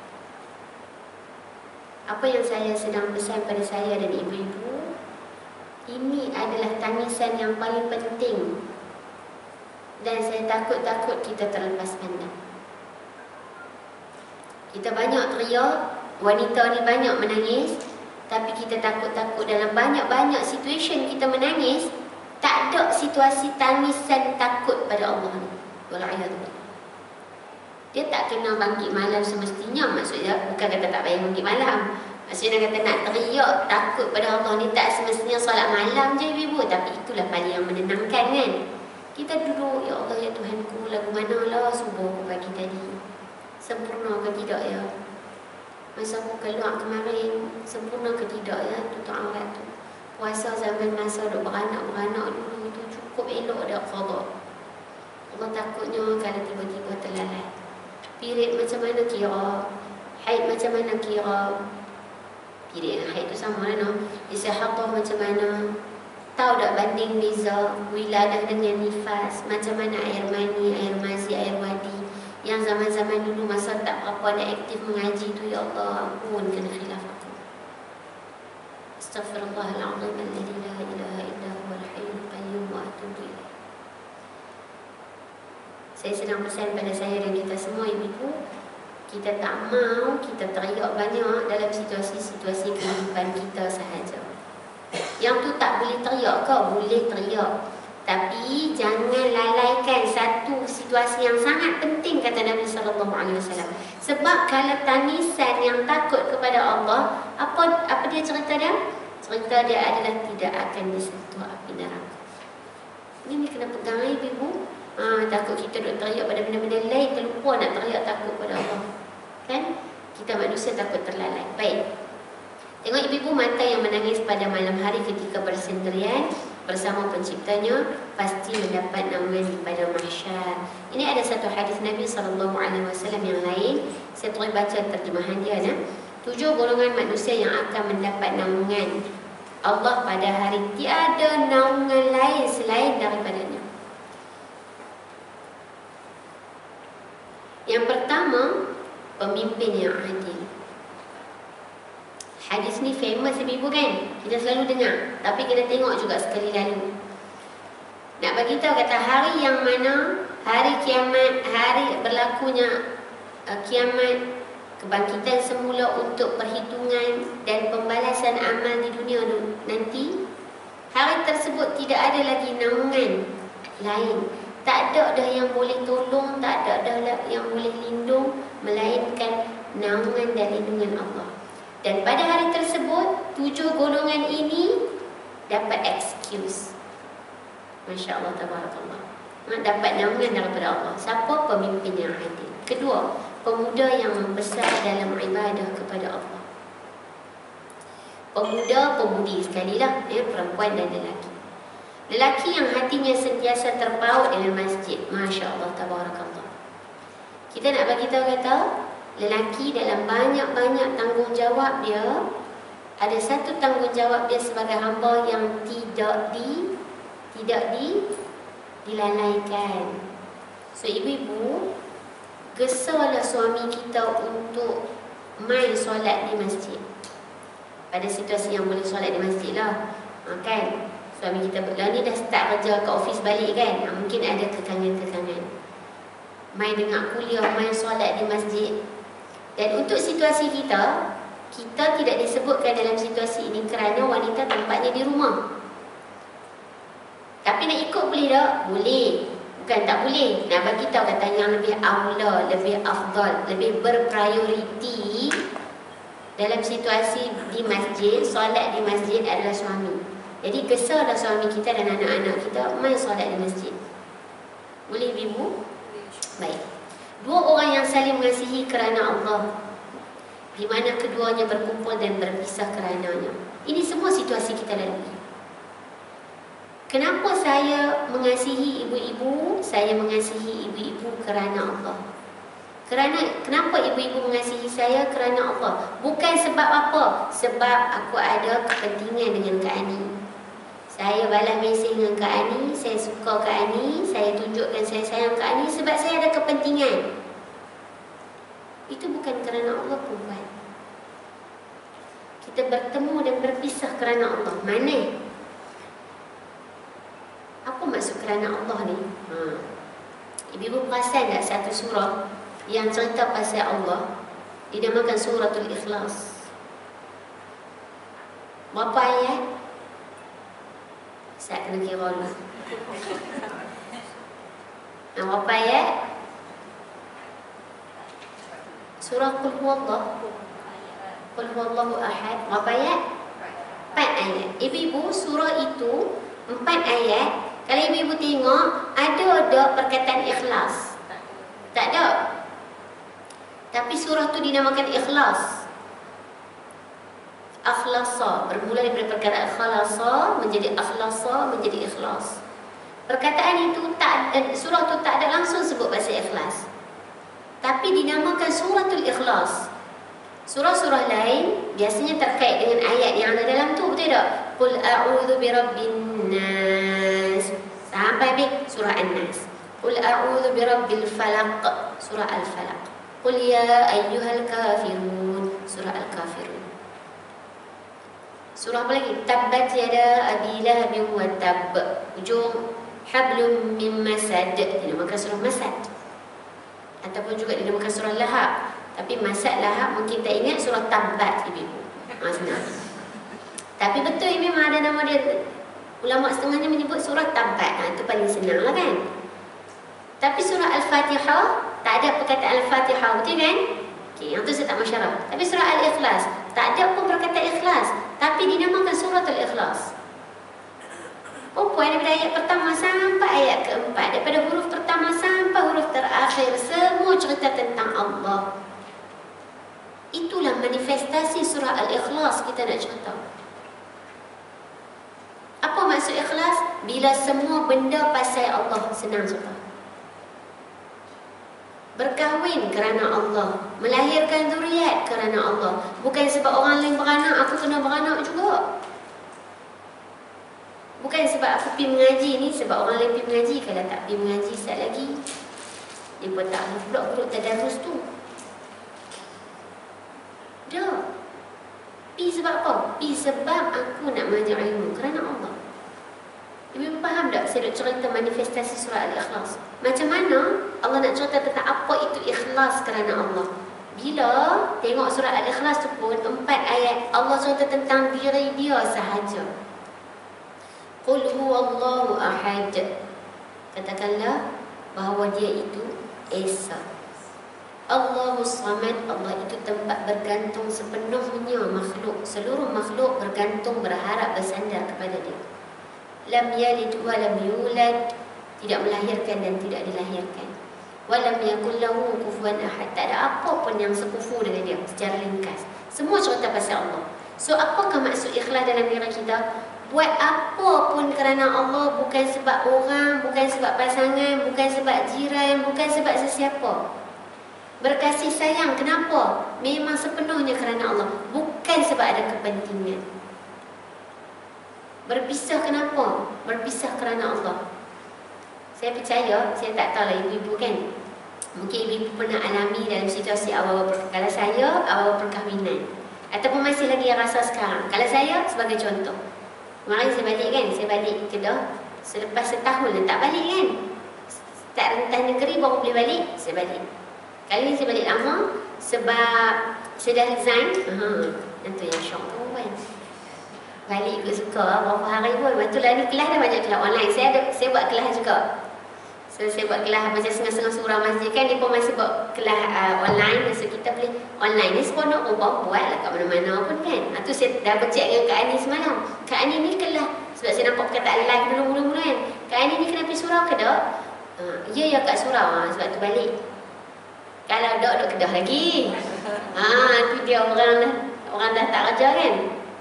Apa yang saya sedang pesan pada saya dan ibu-ibu, ini adalah tangisan yang paling penting. Dan saya takut-takut kita terlepas pandang. Kita banyak teriak, wanita ni banyak menangis, tapi kita takut-takut dalam banyak-banyak situasi kita menangis, tak ada situasi tangisan takut pada Allah ni. Walaupun dia tak kena bangkit malam semestinya. Maksudnya bukan kata tak payah bangkit malam. Maksudnya kata nak teriak takut pada Allah ni tak semestinya solat malam je ibu-ibu. Tapi itulah paling yang menenangkan kan. Kita duduk, ya Allah ya Tuhanku, lagu mana lah subuh aku pagi tadi, sempurna ke tidak ya? Masa aku keluar kemarin, sempurna ke tidak ya tutup aurat tu? Puasa zaman masa duk beranak-beranak dulu tu cukup elok dak qada. Allah takutnya kalau tiba-tiba terlalai. Period macam mana kira? Haid macam mana kira? Period dengan haid tu sama lah no. Istihadah macam mana? Tahu tak banding beza wiladah dengan nifas? Macam mana air mani, air mazi, air wadi? Yang zaman-zaman dulu masa tak berapa ada aktif mengaji tu, ya Allah ampun kena khilaf aku. Astaghfirullahaladzim alladzi la ilaha illa huwal hayyul qayyum wa atubu ilaih. Saya sedang pesan pada saya dan kita semua ibu-ibu, kita tak mau kita teriak banyak dalam situasi-situasi kehidupan kita sahaja. Yang tu tak boleh teriak ke? Boleh teriak. Tapi jangan lalaikan satu situasi yang sangat penting, kata Nabi sallallahu alaihi wasallam. Sebab kalau tangisan yang takut kepada Allah, apa apa dia cerita dia? Cerita dia adalah tidak akan disentuh api neraka. Ini kena pegang ibu-ibu. Ha, takut kita duk teriak pada benda-benda lain, terlupa nak teriak takut pada Allah. Kan? Kita manusia takut terlalai. Baik. Tengok ibu-ibu mata yang menangis pada malam hari ketika bersendirian bersama penciptanya pasti mendapat naungan pada mahsyar. Ini ada satu hadis Nabi sallallahu alaihi wasallam yang lain. Saya terus baca terjemahan dia nah. Tujuh golongan manusia yang akan mendapat naungan Allah pada hari tiada naungan lain selain daripadanya. Yang pertama, pemimpin yang adil. Hadis ni famous ibu-ibu kan? Kita selalu dengar, tapi kita tengok juga sekali lalu. Nak bagi tahu kata hari yang mana hari kiamat, hari berlakunya uh, kiamat, kebangkitan semula untuk perhitungan dan pembalasan amal di dunia nanti. Hari tersebut tidak ada lagi naungan lain. Tak ada dah yang boleh tolong, tak ada dah yang boleh lindung melainkan naungan dan lindungan Allah. Dan pada hari tersebut, tujuh golongan ini dapat excuse. Masya Allah, tabarakallah. Dapat naungan daripada Allah. Siapa? Pemimpin yang adil. Kedua, pemuda yang membesar dalam ibadah kepada Allah. Pemuda, pemudi sekalilah, ya, perempuan dan lelaki. Lelaki yang hatinya sentiasa terpaut dalam masjid. Masya Allah, tabarakallah. Kita nak bagi tahu kata, lelaki dalam banyak-banyak tanggungjawab dia, ada satu tanggungjawab dia sebagai hamba yang tidak di tidak di dilalaikan. So ibu-ibu, gesalah suami kita untuk main solat di masjid. Pada situasi yang boleh solat di masjid lah, ha, kan? Suami kita lah ni dah start kerja ke office balik kan, ha, mungkin ada kekangan-kekangan. Main dengar kuliah, main solat di masjid. Dan untuk situasi kita, kita tidak disebutkan dalam situasi ini kerana wanita tempatnya di rumah. Tapi nak ikut boleh tak? Boleh. Bukan tak boleh. Nak bagi tahu kata yang lebih aula, lebih afdal, lebih berprioriti dalam situasi di masjid, solat di masjid adalah suami. Jadi kesahlah suami kita dan anak-anak kita main solat di masjid. Boleh ibu? Baik. Dua orang yang saling mengasihi kerana Allah, di mana keduanya berkumpul dan berpisah kerananya. Ini semua situasi kita lalui. Kenapa saya mengasihi ibu-ibu? Saya mengasihi ibu-ibu kerana Allah. Kerana kenapa ibu-ibu mengasihi saya? Kerana Allah. Bukan sebab apa? Sebab aku ada kepentingan dengan Kak Ani. Saya balas mesej dengan Kak Ani, saya suka Kak Ani, saya tunjukkan saya sayang Kak Ani sebab saya ada kepentingan. Itu bukan kerana Allah pun buat. Kita bertemu dan berpisah kerana Allah. Mana? Apa maksud kerana Allah ni? Ha. Ibu-ibu perasan tak satu surah yang cerita pasal Allah? dinamakan suratul Ikhlas. Berapa ayat? Saya kena kira dulu. Nah, berapa ayat? Surah Qul Huwallah. Qul Huwallahu Ahad. Berapa ayat? Empat ayat. Ibu-ibu, surah itu empat ayat. Kalau ibu-ibu tengok, ada ada perkataan ikhlas? Tak ada. Tapi surah tu dinamakan Ikhlas. Akhlasa, bermula daripada perkataan khalasa menjadi akhlasa menjadi ikhlas. Perkataan itu tak, surah tu tak ada langsung sebut bahasa ikhlas, tapi dinamakan suratul Ikhlas. Surah-surah lain biasanya terkait dengan ayat yang ada dalam tu, betul tak? Qul a'udzu birabbin nas sampai habis surah An-Nas. Qul a'udzu birabbil falaq, surah Al-Falaq. Qul ya ayyuhal kafirun, surah Al-Kafirun. Surah apa lagi? Tabbat yada abi lahabin wa tab, ujung hablum min masad, dinamakan surah Masad. Ataupun juga dinamakan surah Lahab. Tapi Masad, Lahab mungkin tak ingat, surah Tabbat ibu-ibu. Ha, senang. Tapi betul ini memang ada nama dia. Ulama setengahnya menyebut surah Tabbat. Ha, itu paling senang lah kan. Tapi surah Al-Fatihah tak ada perkataan Al-Fatihah, betul kan? Okay, yang tu saya tak masyarah. Tapi surah Al-Ikhlas tak ada pun perkataan ikhlas, tapi dinamakan suratul Ikhlas. Perempuan daripada ayat pertama sampai ayat keempat, daripada huruf pertama sampai huruf terakhir, semua cerita tentang Allah. Itulah manifestasi surah Al-Ikhlas kita nak cerita. Apa maksud ikhlas? Bila semua benda pasal Allah, senang cerita. Berkahwin kerana Allah, melahirkan zuriat kerana Allah. Bukan sebab orang lain beranak, aku kena beranak juga. Bukan sebab aku pergi mengaji ni, sebab orang lain pergi mengaji. Kalau tak pergi mengaji sekejap lagi, dia pun tak pula duduk tadarus tu. Dah. Pergi sebab apa? Pergi sebab aku nak mengajar ilmu kerana Allah. Ibu faham tak saya nak cerita manifestasi surah Al-Ikhlas? Macam mana Allah nak cerita tentang apa itu ikhlas kerana Allah? Bila tengok surah Al-Ikhlas tu pun empat ayat Allah cerita tentang diri dia sahaja. Qul huwallahu ahad. Katakanlah bahawa dia itu Esa. Allahus samad. Allah itu tempat bergantung sepenuhnya makhluk. Seluruh makhluk bergantung, berharap, bersandar kepada dia. Lam yalid wa lam yulad, tidak melahirkan dan tidak dilahirkan. Wa lam yakul lahu kufuwan ahad, tak ada apa pun yang sekufu dengan dia. Secara ringkas semua cerita pasal Allah. So apakah maksud ikhlas dalam diri kita? Buat apa pun kerana Allah, bukan sebab orang, bukan sebab pasangan, bukan sebab jiran, bukan sebab sesiapa. Berkasih sayang, kenapa? Memang sepenuhnya kerana Allah, bukan sebab ada kepentingan. Berpisah kenapa? Berpisah kerana Allah. Saya percaya, saya tak tahu lah ibu-ibu kan, mungkin ibu-ibu pernah alami dalam situasi awal-awal perkahwinan. Kalau saya, awal perkahwinan, ataupun masih lagi yang rasa sekarang. Kalau saya, sebagai contoh, kemarin saya balik kan, saya balik Kedah. Selepas setahun dah tak balik kan, tak rentas negeri baru boleh balik, saya balik. Kali ni saya balik lama sebab saya dah resign. Haa, yang tu yang syok tu kan. Balik juga suka, berapa hari pun. Lepas tu lah ni kelas dah banyak kelas online. Saya ada, saya buat kelas juga. So saya buat kelas macam setengah-setengah surah masjid kan, dia pun masih buat kelas uh, online. So kita boleh online ni seronok pun buat lah kat mana-mana pun kan. Ha, tu saya dah bercakap dengan Kak Ani semalam. Kak Ani ni kelas, sebab saya nampak perkataan live dulu-mula kan. Kak Ani ni kena pergi surau ke tak? Uh, ya ya kat surau, ha, sebab tu balik. Kalau dok dok Kedah lagi. Ha, tu dia orang dah, orang dah tak kerja kan.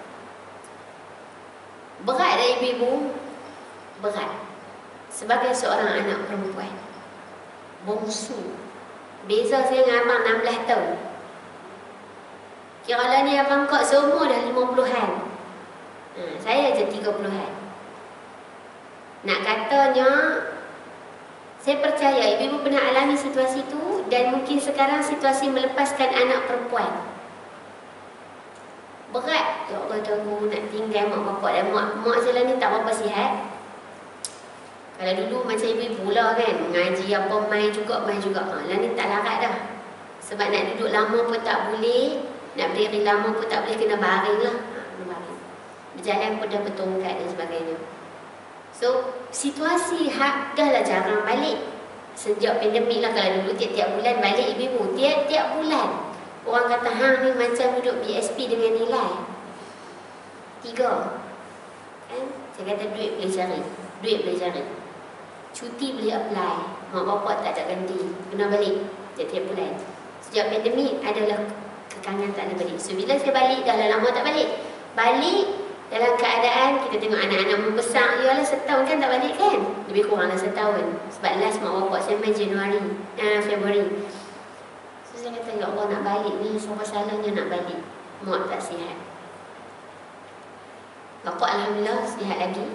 Berat dah ibu-ibu. Berat. Sebagai seorang anak perempuan, bongsu, beza saya dengan abang enam belas tahun. Kira lah ni abang kak semua dah lima puluhan. Ha, saya je tiga puluhan. Nak katanya, saya percaya ibu-ibu pernah alami situasi itu, dan mungkin sekarang situasi melepaskan anak perempuan. Berat. Ya Allah, tunggu nak tinggal mak bapak dan mak. Mak saya ni tak berapa sihat. Kalau dulu macam ibu-ibu lah kan, mengaji apa, main juga, main juga. Ha, lah ni tak larat dah. Sebab nak duduk lama pun tak boleh, nak berdiri lama pun tak boleh, kena baring lah. Ha, kena baring. Berjalan pun dah bertongkat dan sebagainya. So, situasi hak dah lah jarang balik. Sejak pandemik lah, kalau dulu tiap-tiap bulan balik ibu-ibu. Tiap-tiap bulan. Orang kata, hang ni macam duduk B S P dengan nilai tiga. Kan? Saya kata duit boleh cari. Duit boleh cari. Cuti boleh apply. Mak bapak tak tak ganti. Kena balik tiap-tiap bulan. Sejak pandemik adalah kekangan tak ada balik. So, bila saya balik, dah lama tak balik. Balik dalam keadaan kita tengok anak-anak membesar. Yalah setahun kan tak balik kan? Lebih kurang lah setahun. Sebab last mak bapak saya main Januari, uh, Februari. So saya kata, ya Allah nak balik ni, siapa salahnya nak balik? Mak tak sihat. Bapak Alhamdulillah sihat lagi.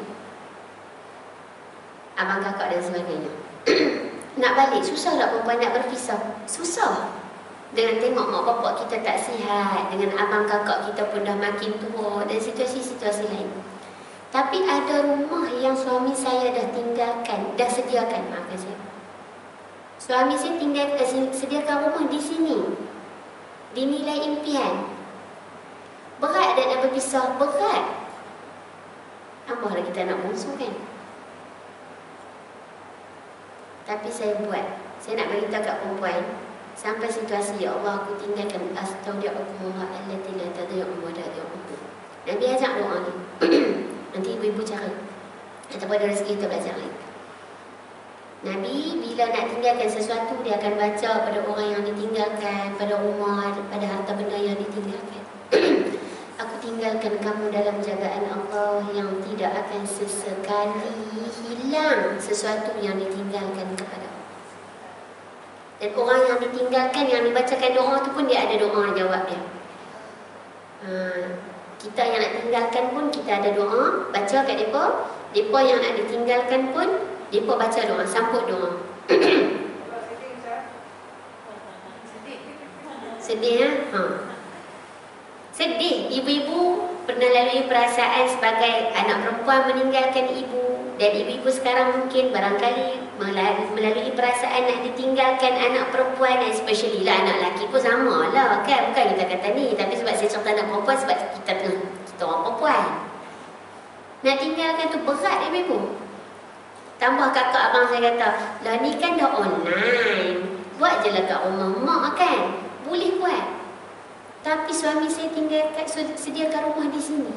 Abang kakak dan sebagainya. Nak balik, susah tak perempuan nak berpisah? Susah. Dengan tengok mak bapak kita tak sihat, dengan abang kakak kita pun dah makin tua dan situasi-situasi lain. Tapi ada rumah yang suami saya dah tinggalkan, dah sediakan, maafkan saya. Suami saya tinggal, sediakan rumah di sini. Dinilai impian. Berat dan nak berpisah, berat. Tambah lagi kita nak bongsu kan. Tapi saya buat. Saya nak beritahu kat perempuan, sampai situasi, ya Allah aku tinggalkan astaudi'ukumullah allati la tadhi'u wadai'ukum. Nabi ajak doa ni. Nanti ibu-ibu cari. Ataupun ada rezeki kita belajar lagi. Nabi bila nak tinggalkan sesuatu, dia akan baca pada orang yang ditinggalkan, pada rumah, pada harta benda yang ditinggalkan. Aku tinggalkan kamu dalam jagaan Allah yang tidak akan sesekali hilang sesuatu yang ditinggalkan kepada. Dan orang yang ditinggalkan, yang dibacakan doa tu pun dia ada doa jawab dia. Ha, kita yang nak tinggalkan pun kita ada doa, baca kat mereka. Mereka yang nak ditinggalkan pun, mereka baca doa, sambut doa. Sedih ya? Ha. Sedih. Ibu-ibu pernah lalui perasaan sebagai anak perempuan meninggalkan ibu. Dan ibu-ibu sekarang mungkin barangkali melalui perasaan nak ditinggalkan anak perempuan, especially lah anak lelaki pun sama lah kan. Bukan kita kata ni, tapi sebab saya cerita anak perempuan sebab kita tengah, kita orang perempuan. Nak tinggalkan tu berat ibu-ibu. Tambah kakak abang saya kata, lah ni kan dah online, buat je lah kat rumah mak kan. Boleh buat. Tapi suami saya tinggalkan, sediakan rumah di sini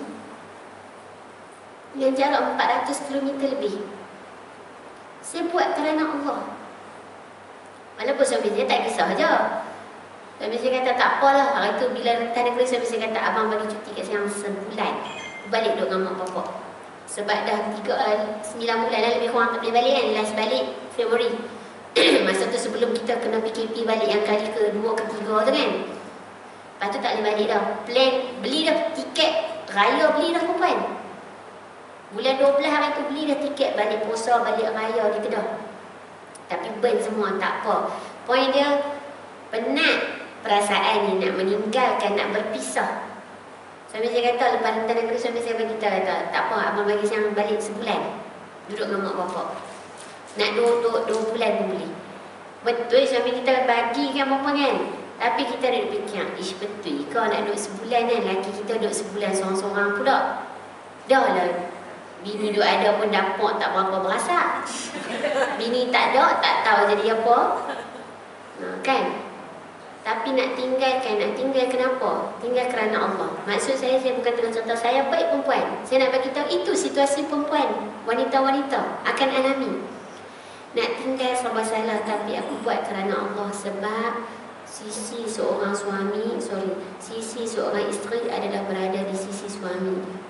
yang jarak empat ratus kilometer lebih. Saya buat kerana Allah. Walaupun suami saya tak kisah je. Suami saya kata tak apalah. Hari tu bila rentan negeri, suami saya kata abang bagi cuti kat saya sebulan, balik duduk dengan mak bapak. Sebab dah tiga, sembilan bulan dah lebih kurang tak boleh balik kan. Last balik Februari. Masa tu sebelum kita kena P K P balik yang kali ke dua ke tiga tu kan. Lepas tu tak boleh balik dah. Plan, beli dah tiket raya, beli dah perempuan. Bulan dua belas hari tu beli dah tiket balik puasa, balik raya di Kedah. Tapi burn semua, tak apa. Poin dia, penat perasaan ni nak meninggalkan, nak berpisah. Suami saya kata, lepas rentan negeri suami saya bagi kita kata, tak apa, abang bagi saya balik sebulan. Duduk dengan mak bapak. Nak dua, dua, dua bulan pun boleh. Betul suami kita bagi kan apa kan. Tapi kita ada fikir, ish betul kau nak duduk sebulan kan. Laki kita duduk sebulan seorang-seorang pula. Dah lah. Bini duk ada pun dapur tak berapa berasa. Bini tak ada, tak tahu jadi apa. Nah, kan? Tapi nak tinggalkan, nak tinggal kenapa? Tinggal kerana Allah. Maksud saya, saya bukan tengah cerita saya baik perempuan. Saya nak bagi tahu itu situasi perempuan, wanita-wanita akan alami. Nak tinggal serba salah, tapi aku buat kerana Allah. Sebab sisi seorang suami, sorry, sisi seorang isteri adalah berada di sisi suami.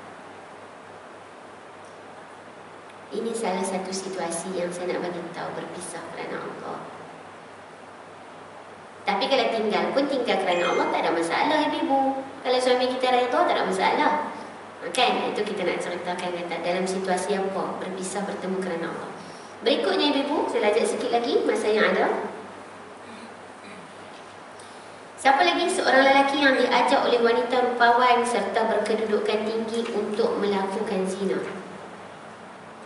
Ini salah satu situasi yang saya nak bagi tahu, berpisah kerana Allah. Tapi kalau tinggal pun tinggal kerana Allah, tak ada masalah ibu-ibu. Kalau suami kita redha, tak ada masalah. Kan? Itu kita nak ceritakan kata dalam situasi apa, berpisah bertemu kerana Allah. Berikutnya ibu-ibu, saya lajak sikit lagi masa yang ada. Siapa lagi seorang lelaki yang diajak oleh wanita rupawan serta berkedudukan tinggi untuk melakukan zina?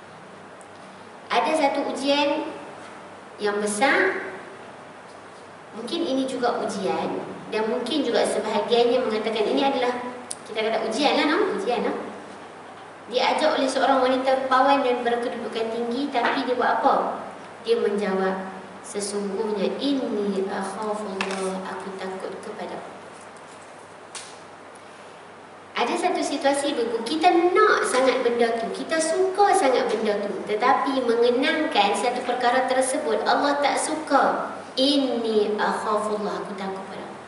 Ada satu ujian yang besar Mungkin ini juga ujian, dan mungkin juga sebahagiannya mengatakan ini adalah, kita kata ujian lah, no? Ujian lah. Diajak oleh seorang wanita rupawan dan berkedudukan tinggi, tapi dia buat apa? Dia menjawab, sesungguhnya inni akhafullah, aku takut kepada Allah. Ada satu situasi begitu, kita nak sangat benda tu, kita suka sangat benda tu, tetapi mengenangkan satu perkara tersebut Allah tak suka. Inni akhafullah, aku takut pada Allah.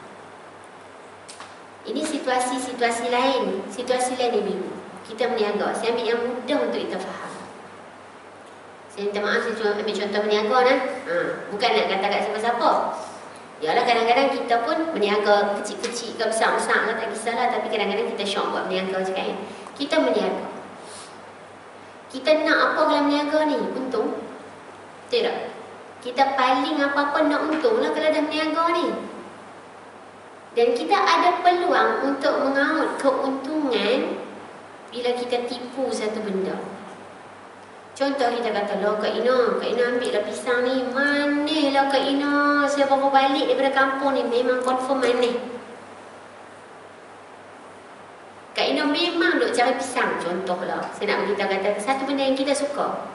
Ini situasi-situasi lain, situasi lain ni ibu. Kita meniaga, saya ambil yang mudah untuk kita faham. Saya minta maaf, saya cuma ambil contoh meniaga nah. Ha, bukan nak kata kat siapa-siapa. Yalah, kadang-kadang kita pun berniaga kecil-kecil ke besar-besar ke, tak kisahlah. Tapi kadang-kadang kita syok buat berniaga je kan. Kita berniaga, kita nak apa dalam berniaga ni? Untung. Betul tak? Kita paling apa-apa nak untung lah kalau dah berniaga ni. Dan kita ada peluang untuk mengaut keuntungan bila kita tipu satu benda. Contoh kita kata, loh Kak Ina, Kak Ina ambil lah pisang ni, manis lah Kak Ina, saya baru balik daripada kampung ni, memang confirm manis. Kak Ina memang duk cari pisang, contoh lah. Saya nak beritahu kata, satu benda yang kita suka.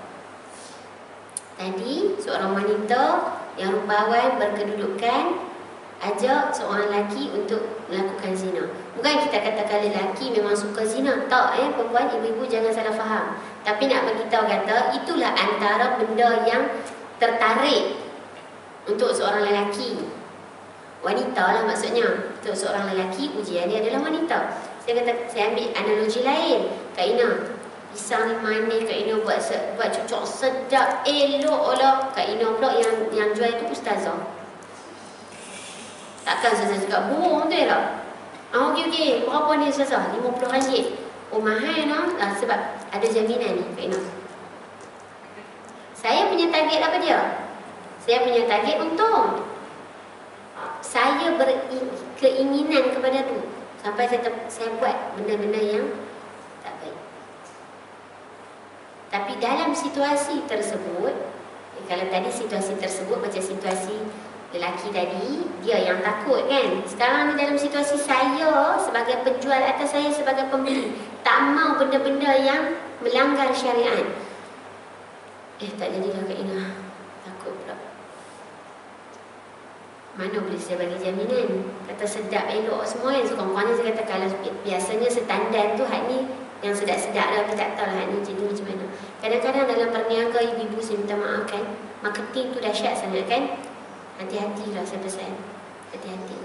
Tadi, seorang wanita yang rupawan berkedudukan ajak seorang lelaki untuk melakukan zina. Bukan kita katakan lelaki memang suka zina. Tak, eh, perempuan, ibu-ibu jangan salah faham. Tapi nak beritahu kata, itulah antara benda yang tertarik untuk seorang lelaki. Wanita lah maksudnya. Untuk seorang lelaki, ujian dia adalah wanita. Saya kata, saya ambil analogi lain. Kak Ina, pisang ni manis, Kak Ina buat buat cucuk sedap, elok lah. Kak Ina pula yang yang jual itu ustazah. Takkan saya cakap bohong tu lah. Ah, okey okey. Berapa ni ustazah? lima puluh ringgit. Oh, mahal no? Ah, sebab ada jaminan ni, Kak Ina. Saya punya target apa dia? Saya punya target untung. Saya berkeinginan kepada tu. Sampai saya, saya buat benda-benda yang tak baik. Tapi dalam situasi tersebut, kalau tadi situasi tersebut macam situasi lelaki tadi, dia yang takut kan. Sekarang ni dalam situasi saya sebagai penjual atau saya sebagai pembeli, tak mau benda-benda yang melanggar syariat. Eh, tak jadilah Kak Ina. Takut pula. Mana boleh saya bagi jaminan? Kata sedap, elok semua kan. So, kawan-kawan saya kata, kalau biasanya standar tu hak ni yang sedap-sedap lah, kita tak tahu lah hak ni jadi macam mana. Kadang-kadang dalam perniaga, ibu-ibu saya minta maaf kan, marketing tu dahsyat sangat kan. Hati-hatilah saya pesan. Hati-hati.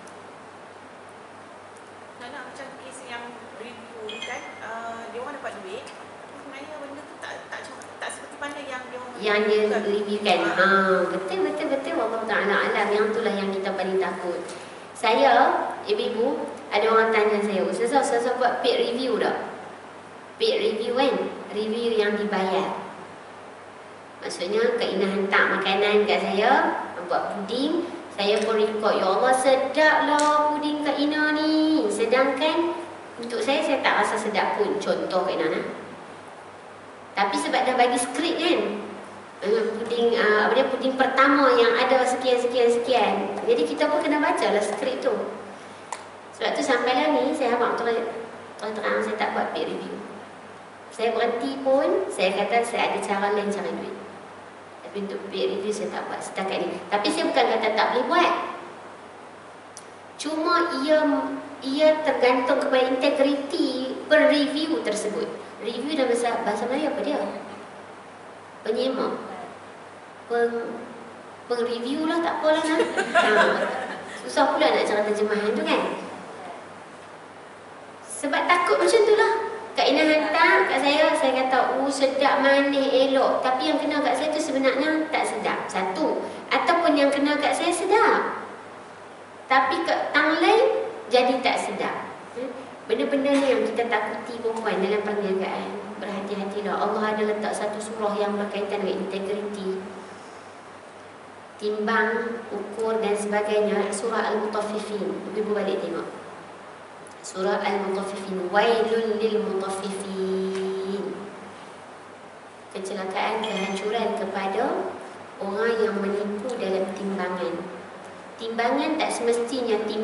Nak macam kes yang review ni kan, uh, dia orang dapat duit. Sebenarnya benda tu tak tak tak seperti mana yang dia orang yang dia review kan. Ha, betul betul betul. Allah Taala alam, yang itulah yang kita paling takut. Saya, ibu-ibu, ada orang tanya saya, "Ustazah, Ustazah buat paid review tak?" Paid review kan? Review yang dibayar. Maksudnya Kak Ina hantar makanan kat saya, buat puding, saya pun record, ya Allah sedap lah puding Kak Ina ni. Sedangkan untuk saya, saya tak rasa sedap pun. Contoh Kak Ina nah. Tapi sebab dah bagi skrip kan, puding uh, apa dia, puding pertama yang ada sekian sekian sekian, jadi kita pun kena baca lah skrip tu. Sebab tu sampailah ni saya abang terang-terang saya tak buat paid review. Saya berhenti pun, saya kata saya ada cara lain cari duit. Tapi untuk paid review saya tak buat setakat ni. Tapi saya bukan kata tak boleh buat. Cuma ia ia tergantung kepada integriti per-review tersebut. Review dalam bahasa, bahasa Melayu apa dia? Penyemak. Peng, peng-review lah, tak apalah nak. Ha, susah pula nak cara terjemahan tu kan. Sebab takut macam tu lah. Kak Ina hantar kat saya, saya kata, oh sedap, manis, elok. Tapi yang kena kat saya tu sebenarnya tak sedap. Satu. Ataupun yang kena kat saya sedap, tapi kat tang lain jadi tak sedap. Benda-benda ni yang kita takuti perempuan dalam perniagaan. Berhati-hatilah. Allah ada letak satu surah yang berkaitan dengan integriti, timbang, ukur dan sebagainya. Surah Al-Mutaffifin. Ibu balik tengok Surah Al-Mutaffifin. Wailul lil mutaffifin. Kecelakaan, kehancuran kepada orang yang menipu dalam timbangan.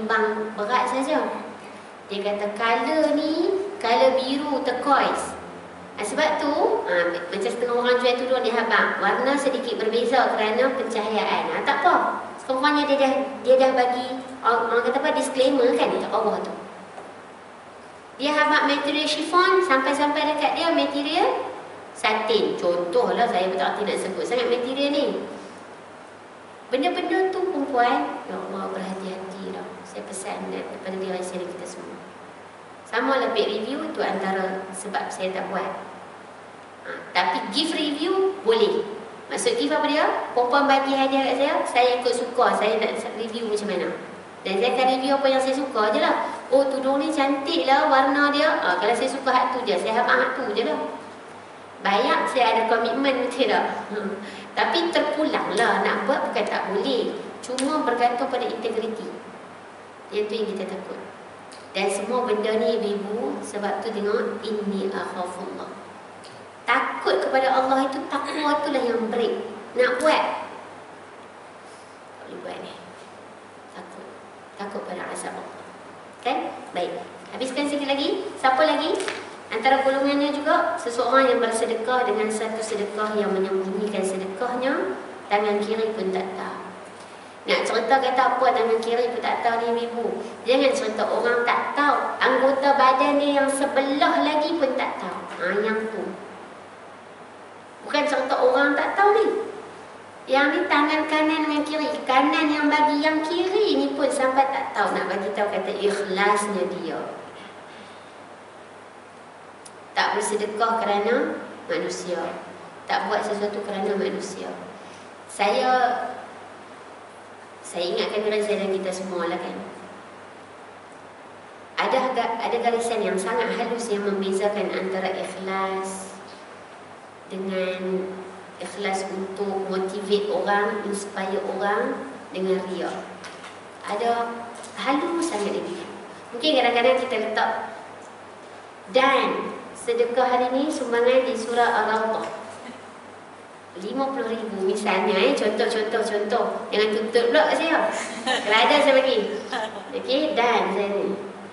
timbang berat saja. Dia kata color ni, color biru turquoise. Ha, sebab tu, ha, macam setengah orang jual tudung dia habang, warna sedikit berbeza kerana pencahayaan. Ha, tak apa. Sekurang-kurangnya dia dah dia dah bagi orang, orang kata apa, disclaimer kan kat bawah tu. Dia habang material chiffon, sampai-sampai dekat dia material satin. Contohlah, saya tak erti nak sebut sangat material ni. Benda-benda tu perempuan, ya Allah, berhati-hati lah. Saya pesan daripada diri saya dan kita semua. Sama lah paid review, itu antara sebab saya tak buat. Ha, tapi gift review boleh. Maksud gift apa dia? Perempuan bagi hadiah kat saya, saya ikut suka, saya nak review macam mana. Dan saya akan review apa yang saya suka je lah. Oh, tudung ni cantik lah warna dia. Ha, kalau saya suka hak tu je, saya habang hak tu je lah. Bayar saya ada komitmen, betul tak? Hmm. Tapi terpulang lah, nak buat bukan tak boleh. Cuma bergantung pada integriti. Yang tu yang kita takut. Dan semua benda ni ibu, sebab tu tengok, inni akhafullah. Takut kepada Allah itu, takwa itulah yang break. Nak buat, tak boleh buat ni. Takut. Takut pada azab Allah. Kan? Baik. Habiskan sikit lagi. Siapa lagi? Antara golongannya juga, seseorang yang bersedekah dengan satu sedekah yang menyembunyikan sedekahnya, tangan kiri pun tak tahu. Nak cerita kata apa tangan kiri pun tak tahu ni ibu. Jangan cerita orang tak tahu. Anggota badan dia yang sebelah lagi pun tak tahu. Ha, yang tu. Bukan cerita orang tak tahu ni. Yang ni tangan kanan dengan kiri. Kanan yang bagi yang kiri ni pun sampai tak tahu. Nak bagi tahu kata ikhlasnya dia. Tak bersedekah kerana manusia. Tak buat sesuatu kerana manusia. Saya Saya ingatkan diri saya dan kita semua lah kan. Ada ada garisan yang sangat halus yang membezakan antara ikhlas dengan ikhlas untuk motivate orang, inspire orang, dengan riya. Ada halus sangat ini. Mungkin kadang-kadang kita letak dan sedekah hari ni sumbangan di surah Ar-Rawdah lima puluh ribu misalnya, eh contoh-contoh contoh. Jangan tutup pula kat saya. Kalau ada saya bagi. Okey, dan saya ni.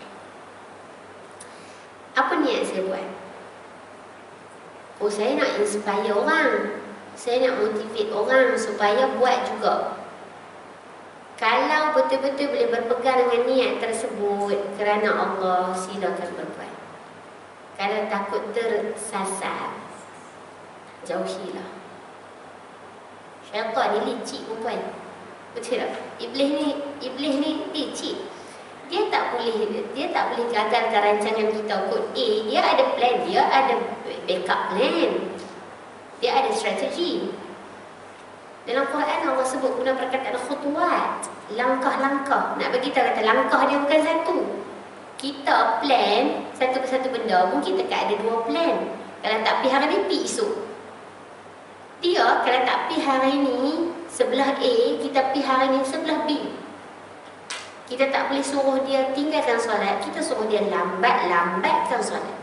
Apa niat saya buat? Oh, saya nak inspire orang. Saya nak motivate orang supaya buat juga. Kalau betul-betul boleh berpegang dengan niat tersebut kerana Allah, silakan berbuat. Kalau takut tersasar, jauhilah. Syaitan ni licik perempuan. Betul tak? Iblis ni, iblis ni licik. Dia tak boleh dia tak boleh gagalkan rancangan kita kod A. Dia ada plan, dia ada backup plan. Dia ada strategi. Dalam Quran Allah sebut guna perkataan khutuwat, langkah-langkah. Nak bagi tahu kata langkah dia bukan satu. Kita plan satu persatu benda, mungkin dekat ada dua plan. Kalau tak pergi hari ni, pergi esok. Dia kalau tak pergi hari ni sebelah A, kita pergi hari ni sebelah B. Kita tak boleh suruh dia tinggalkan solat, kita suruh dia lambat-lambatkan solat.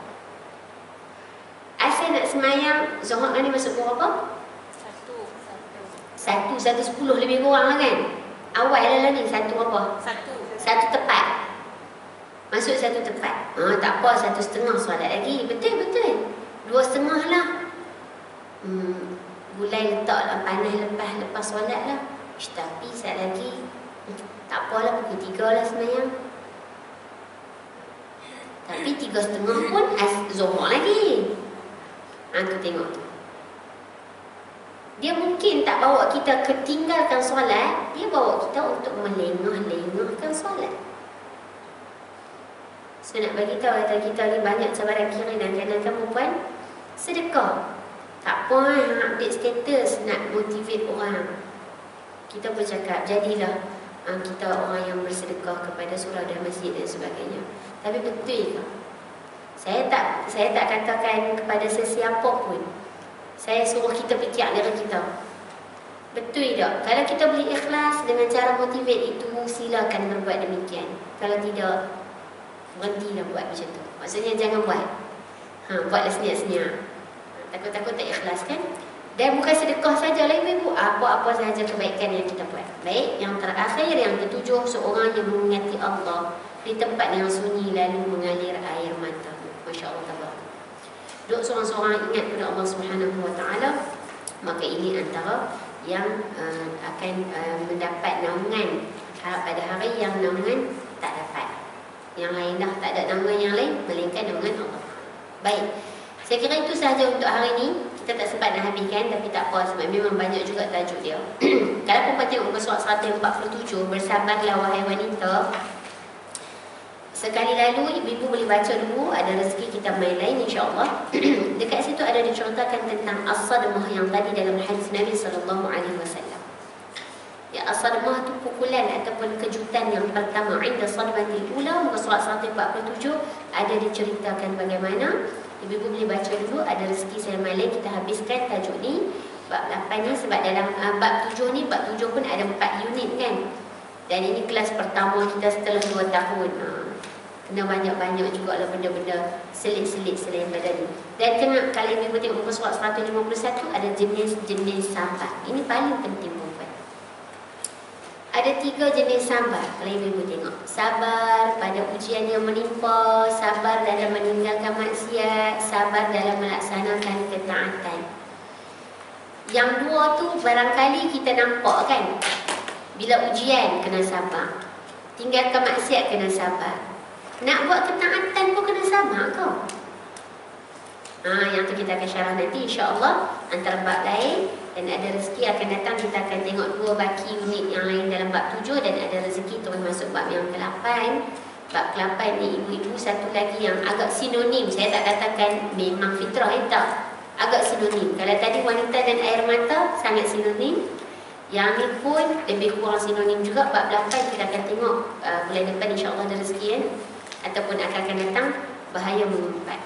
Asal nak semayang Zuhur ni masuk pukul apa? Satu. Satu, satu sepuluh lebih kurang lah kan? Awal lah ni, satu apa? Satu. Satu tepat. Masuk satu tepat. Ha, tak apa, satu setengah solat lagi. Betul-betul. Dua setengah lah. Hmm. Gulai letaklah panas lepas lepas solat lah. Ish, tapi saat lagi tak apalah, pukul tiga lah semayang. Tapi tiga setengah pun as Zuhur lagi. Ha, tu tengok tu. Dia mungkin tak bawa kita ketinggalkan solat, dia bawa kita untuk melengah-lengahkan solat. So nak bagi tahu kata kita ni banyak cabaran kiri dan kanan kan perempuan. Sedekah. Tak apa, nak update status, nak motivate orang. Kita bercakap, jadilah uh, kita orang yang bersedekah kepada surau dan masjid dan sebagainya. Tapi betul ke? Saya tak saya tak katakan kepada sesiapa pun. Saya suruh kita fikir diri kita. Betul tak? Kalau kita boleh ikhlas dengan cara motivate itu, silakan berbuat demikian. Kalau tidak, berhentilah buat macam tu. Maksudnya jangan buat. Ha, buatlah senyap-senyap. Takut-takut tak ikhlas kan? Dan bukan sedekah saja lah ibu-ibu, apa-apa sahaja kebaikan yang kita buat. Baik, yang terakhir yang ketujuh, seorang yang mengingati Allah di tempat yang sunyi lalu mengalir air mata. Masya Allah taala. Duk seorang-seorang ingat kepada Allah Subhanahu Wa Taala, maka ini antara yang uh, akan uh, mendapat naungan pada hari yang naungan tak dapat. Yang lain dah tak ada naungan yang lain melainkan naungan Allah. Baik, saya kira itu sahaja untuk hari ini. Kita tak sempat nak habiskan, tapi tak apa sebab memang banyak juga tajuk dia. Kalau perempuan tengok muka surat seratus empat puluh tujuh, bersabarlah wahai wanita. Sekali lalu ibu-ibu boleh baca dulu, ada rezeki kita main lain insya-Allah. Dekat situ ada diceritakan tentang as-sadmah yang tadi dalam hadis Nabi sallallahu alaihi wasallam. Ya, as-sadmah itu pukulan ataupun kejutan yang pertama. Inda sadmatil ula, muka surat seratus empat puluh tujuh ada diceritakan bagaimana. Ibu-ibu boleh baca dulu, ada rezeki saya malam kita habiskan tajuk ni bab lapan ni, sebab dalam uh, bab tujuh ni, bab tujuh pun ada empat unit kan. Dan ini kelas pertama kita setelah dua tahun. Uh, kena banyak-banyak juga lah benda-benda selit-selit selain badan ni. Dan kena, kalau ibu tengok muka surat seratus lima puluh satu ada jenis-jenis sabar. Ini paling penting perempuan. Ada tiga jenis sabar kalau ibu tengok. Sabar pada ujian yang menimpa, sabar dalam meninggalkan maksiat, sabar dalam melaksanakan ketaatan. Yang dua tu barangkali kita nampak kan. Bila ujian kena sabar, tinggalkan maksiat kena sabar, nak buat ketaatan pun kena sabar kau. Ha, yang tu kita akan syarah nanti insya-Allah antara bab lain. Dan ada rezeki akan datang, kita akan tengok dua baki unit yang lain dalam bab tujuh. Dan ada rezeki terus masuk bab yang ke lapan. Bab ke lapan ni ibu-ibu satu lagi yang agak sinonim. Saya tak katakan memang fitrah, eh, tak. Agak sinonim. Kalau tadi wanita dan air mata sangat sinonim, yang ni pun lebih kurang sinonim juga. Bab lapan kita akan tengok uh, bulan depan insya-Allah ada rezeki kan, ataupun akan datang bahaya mengumpat.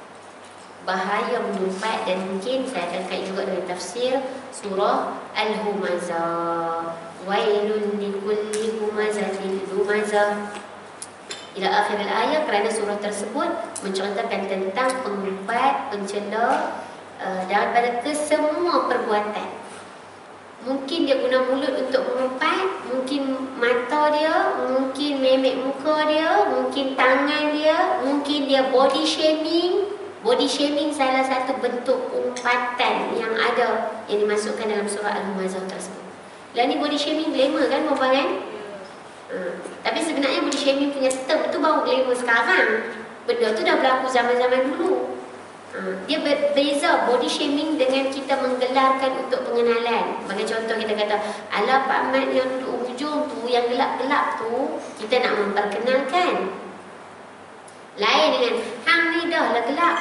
Bahaya mengumpat, dan mungkin saya akan kait juga dengan tafsir surah Al-Humazah. Wailun likulli humazatin lumazah ila akhir ayat, kerana surah tersebut menceritakan tentang pengumpat, pencela uh, daripada kesemua perbuatan. Mungkin dia guna mulut untuk mengumpat, mungkin mata dia, mungkin memek muka dia, mungkin tangan dia, mungkin dia body shaming. Body shaming salah satu bentuk umpatan yang ada yang dimasukkan dalam surah Al-Humazah tersebut. Lah ni body shaming glamour kan perempuan kan? Ha. Tapi sebenarnya body shaming punya term tu baru glamour sekarang. Benda tu dah berlaku zaman-zaman dulu. Ha. Dia berbeza body shaming dengan kita menggelarkan untuk pengenalan. Bagi contoh kita kata, alah Pak Ahmad yang duduk hujung tu, yang gelap-gelap tu, kita nak memperkenalkan. Lain dengan hang ni dah lah gelap.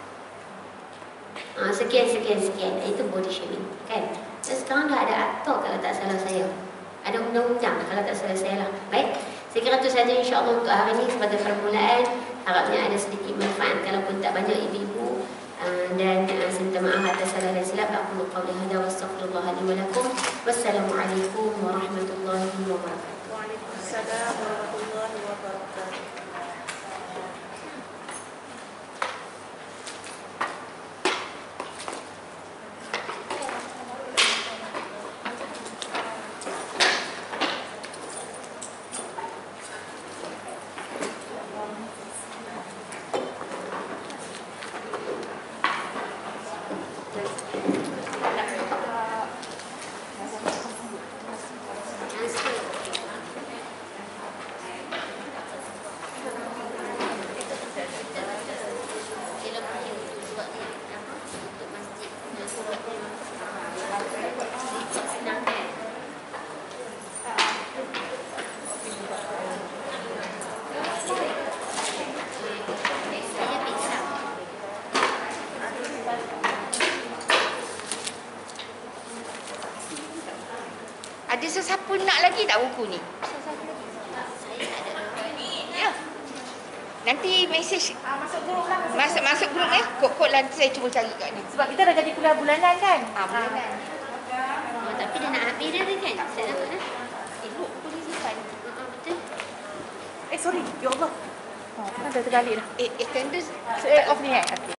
Ha, sekian sekian sekian. Itu body shaming kan. Dan sekarang dah ada akta kalau tak salah saya. Ada undang-undang kalau tak salah saya lah. Baik, saya kira itu saja insya-Allah untuk hari ini sebagai permulaan. Harapnya ada sedikit manfaat, kalaupun tak banyak ibu-ibu. Uh, dan uh, saya minta maaf atas salah dan silap. Aku qauli hadza wa astaghfirullah li wa lakum. Wassalamualaikum warahmatullahi wabarakatuh. Waalaikumsalam warahmatullahi wabarakatuh. Ada sesiapa nak lagi tak buku ni? Ya. Nanti mesej Ah, masuk grup lah. masuk masuk grup ya. Kod-kod nanti saya cuba cari kat ni. Sebab kita dah jadi kuliah bulanan kan? Ah, bulanan. Oh, tapi dah nak habis dah ni kan? Saya dapat dah. Elok boleh simpan. Uh, betul. Eh, sorry. Ya Allah. Oh, kan dah tergali dah. Eh, eh, tender Eh, off ni kan? Okay.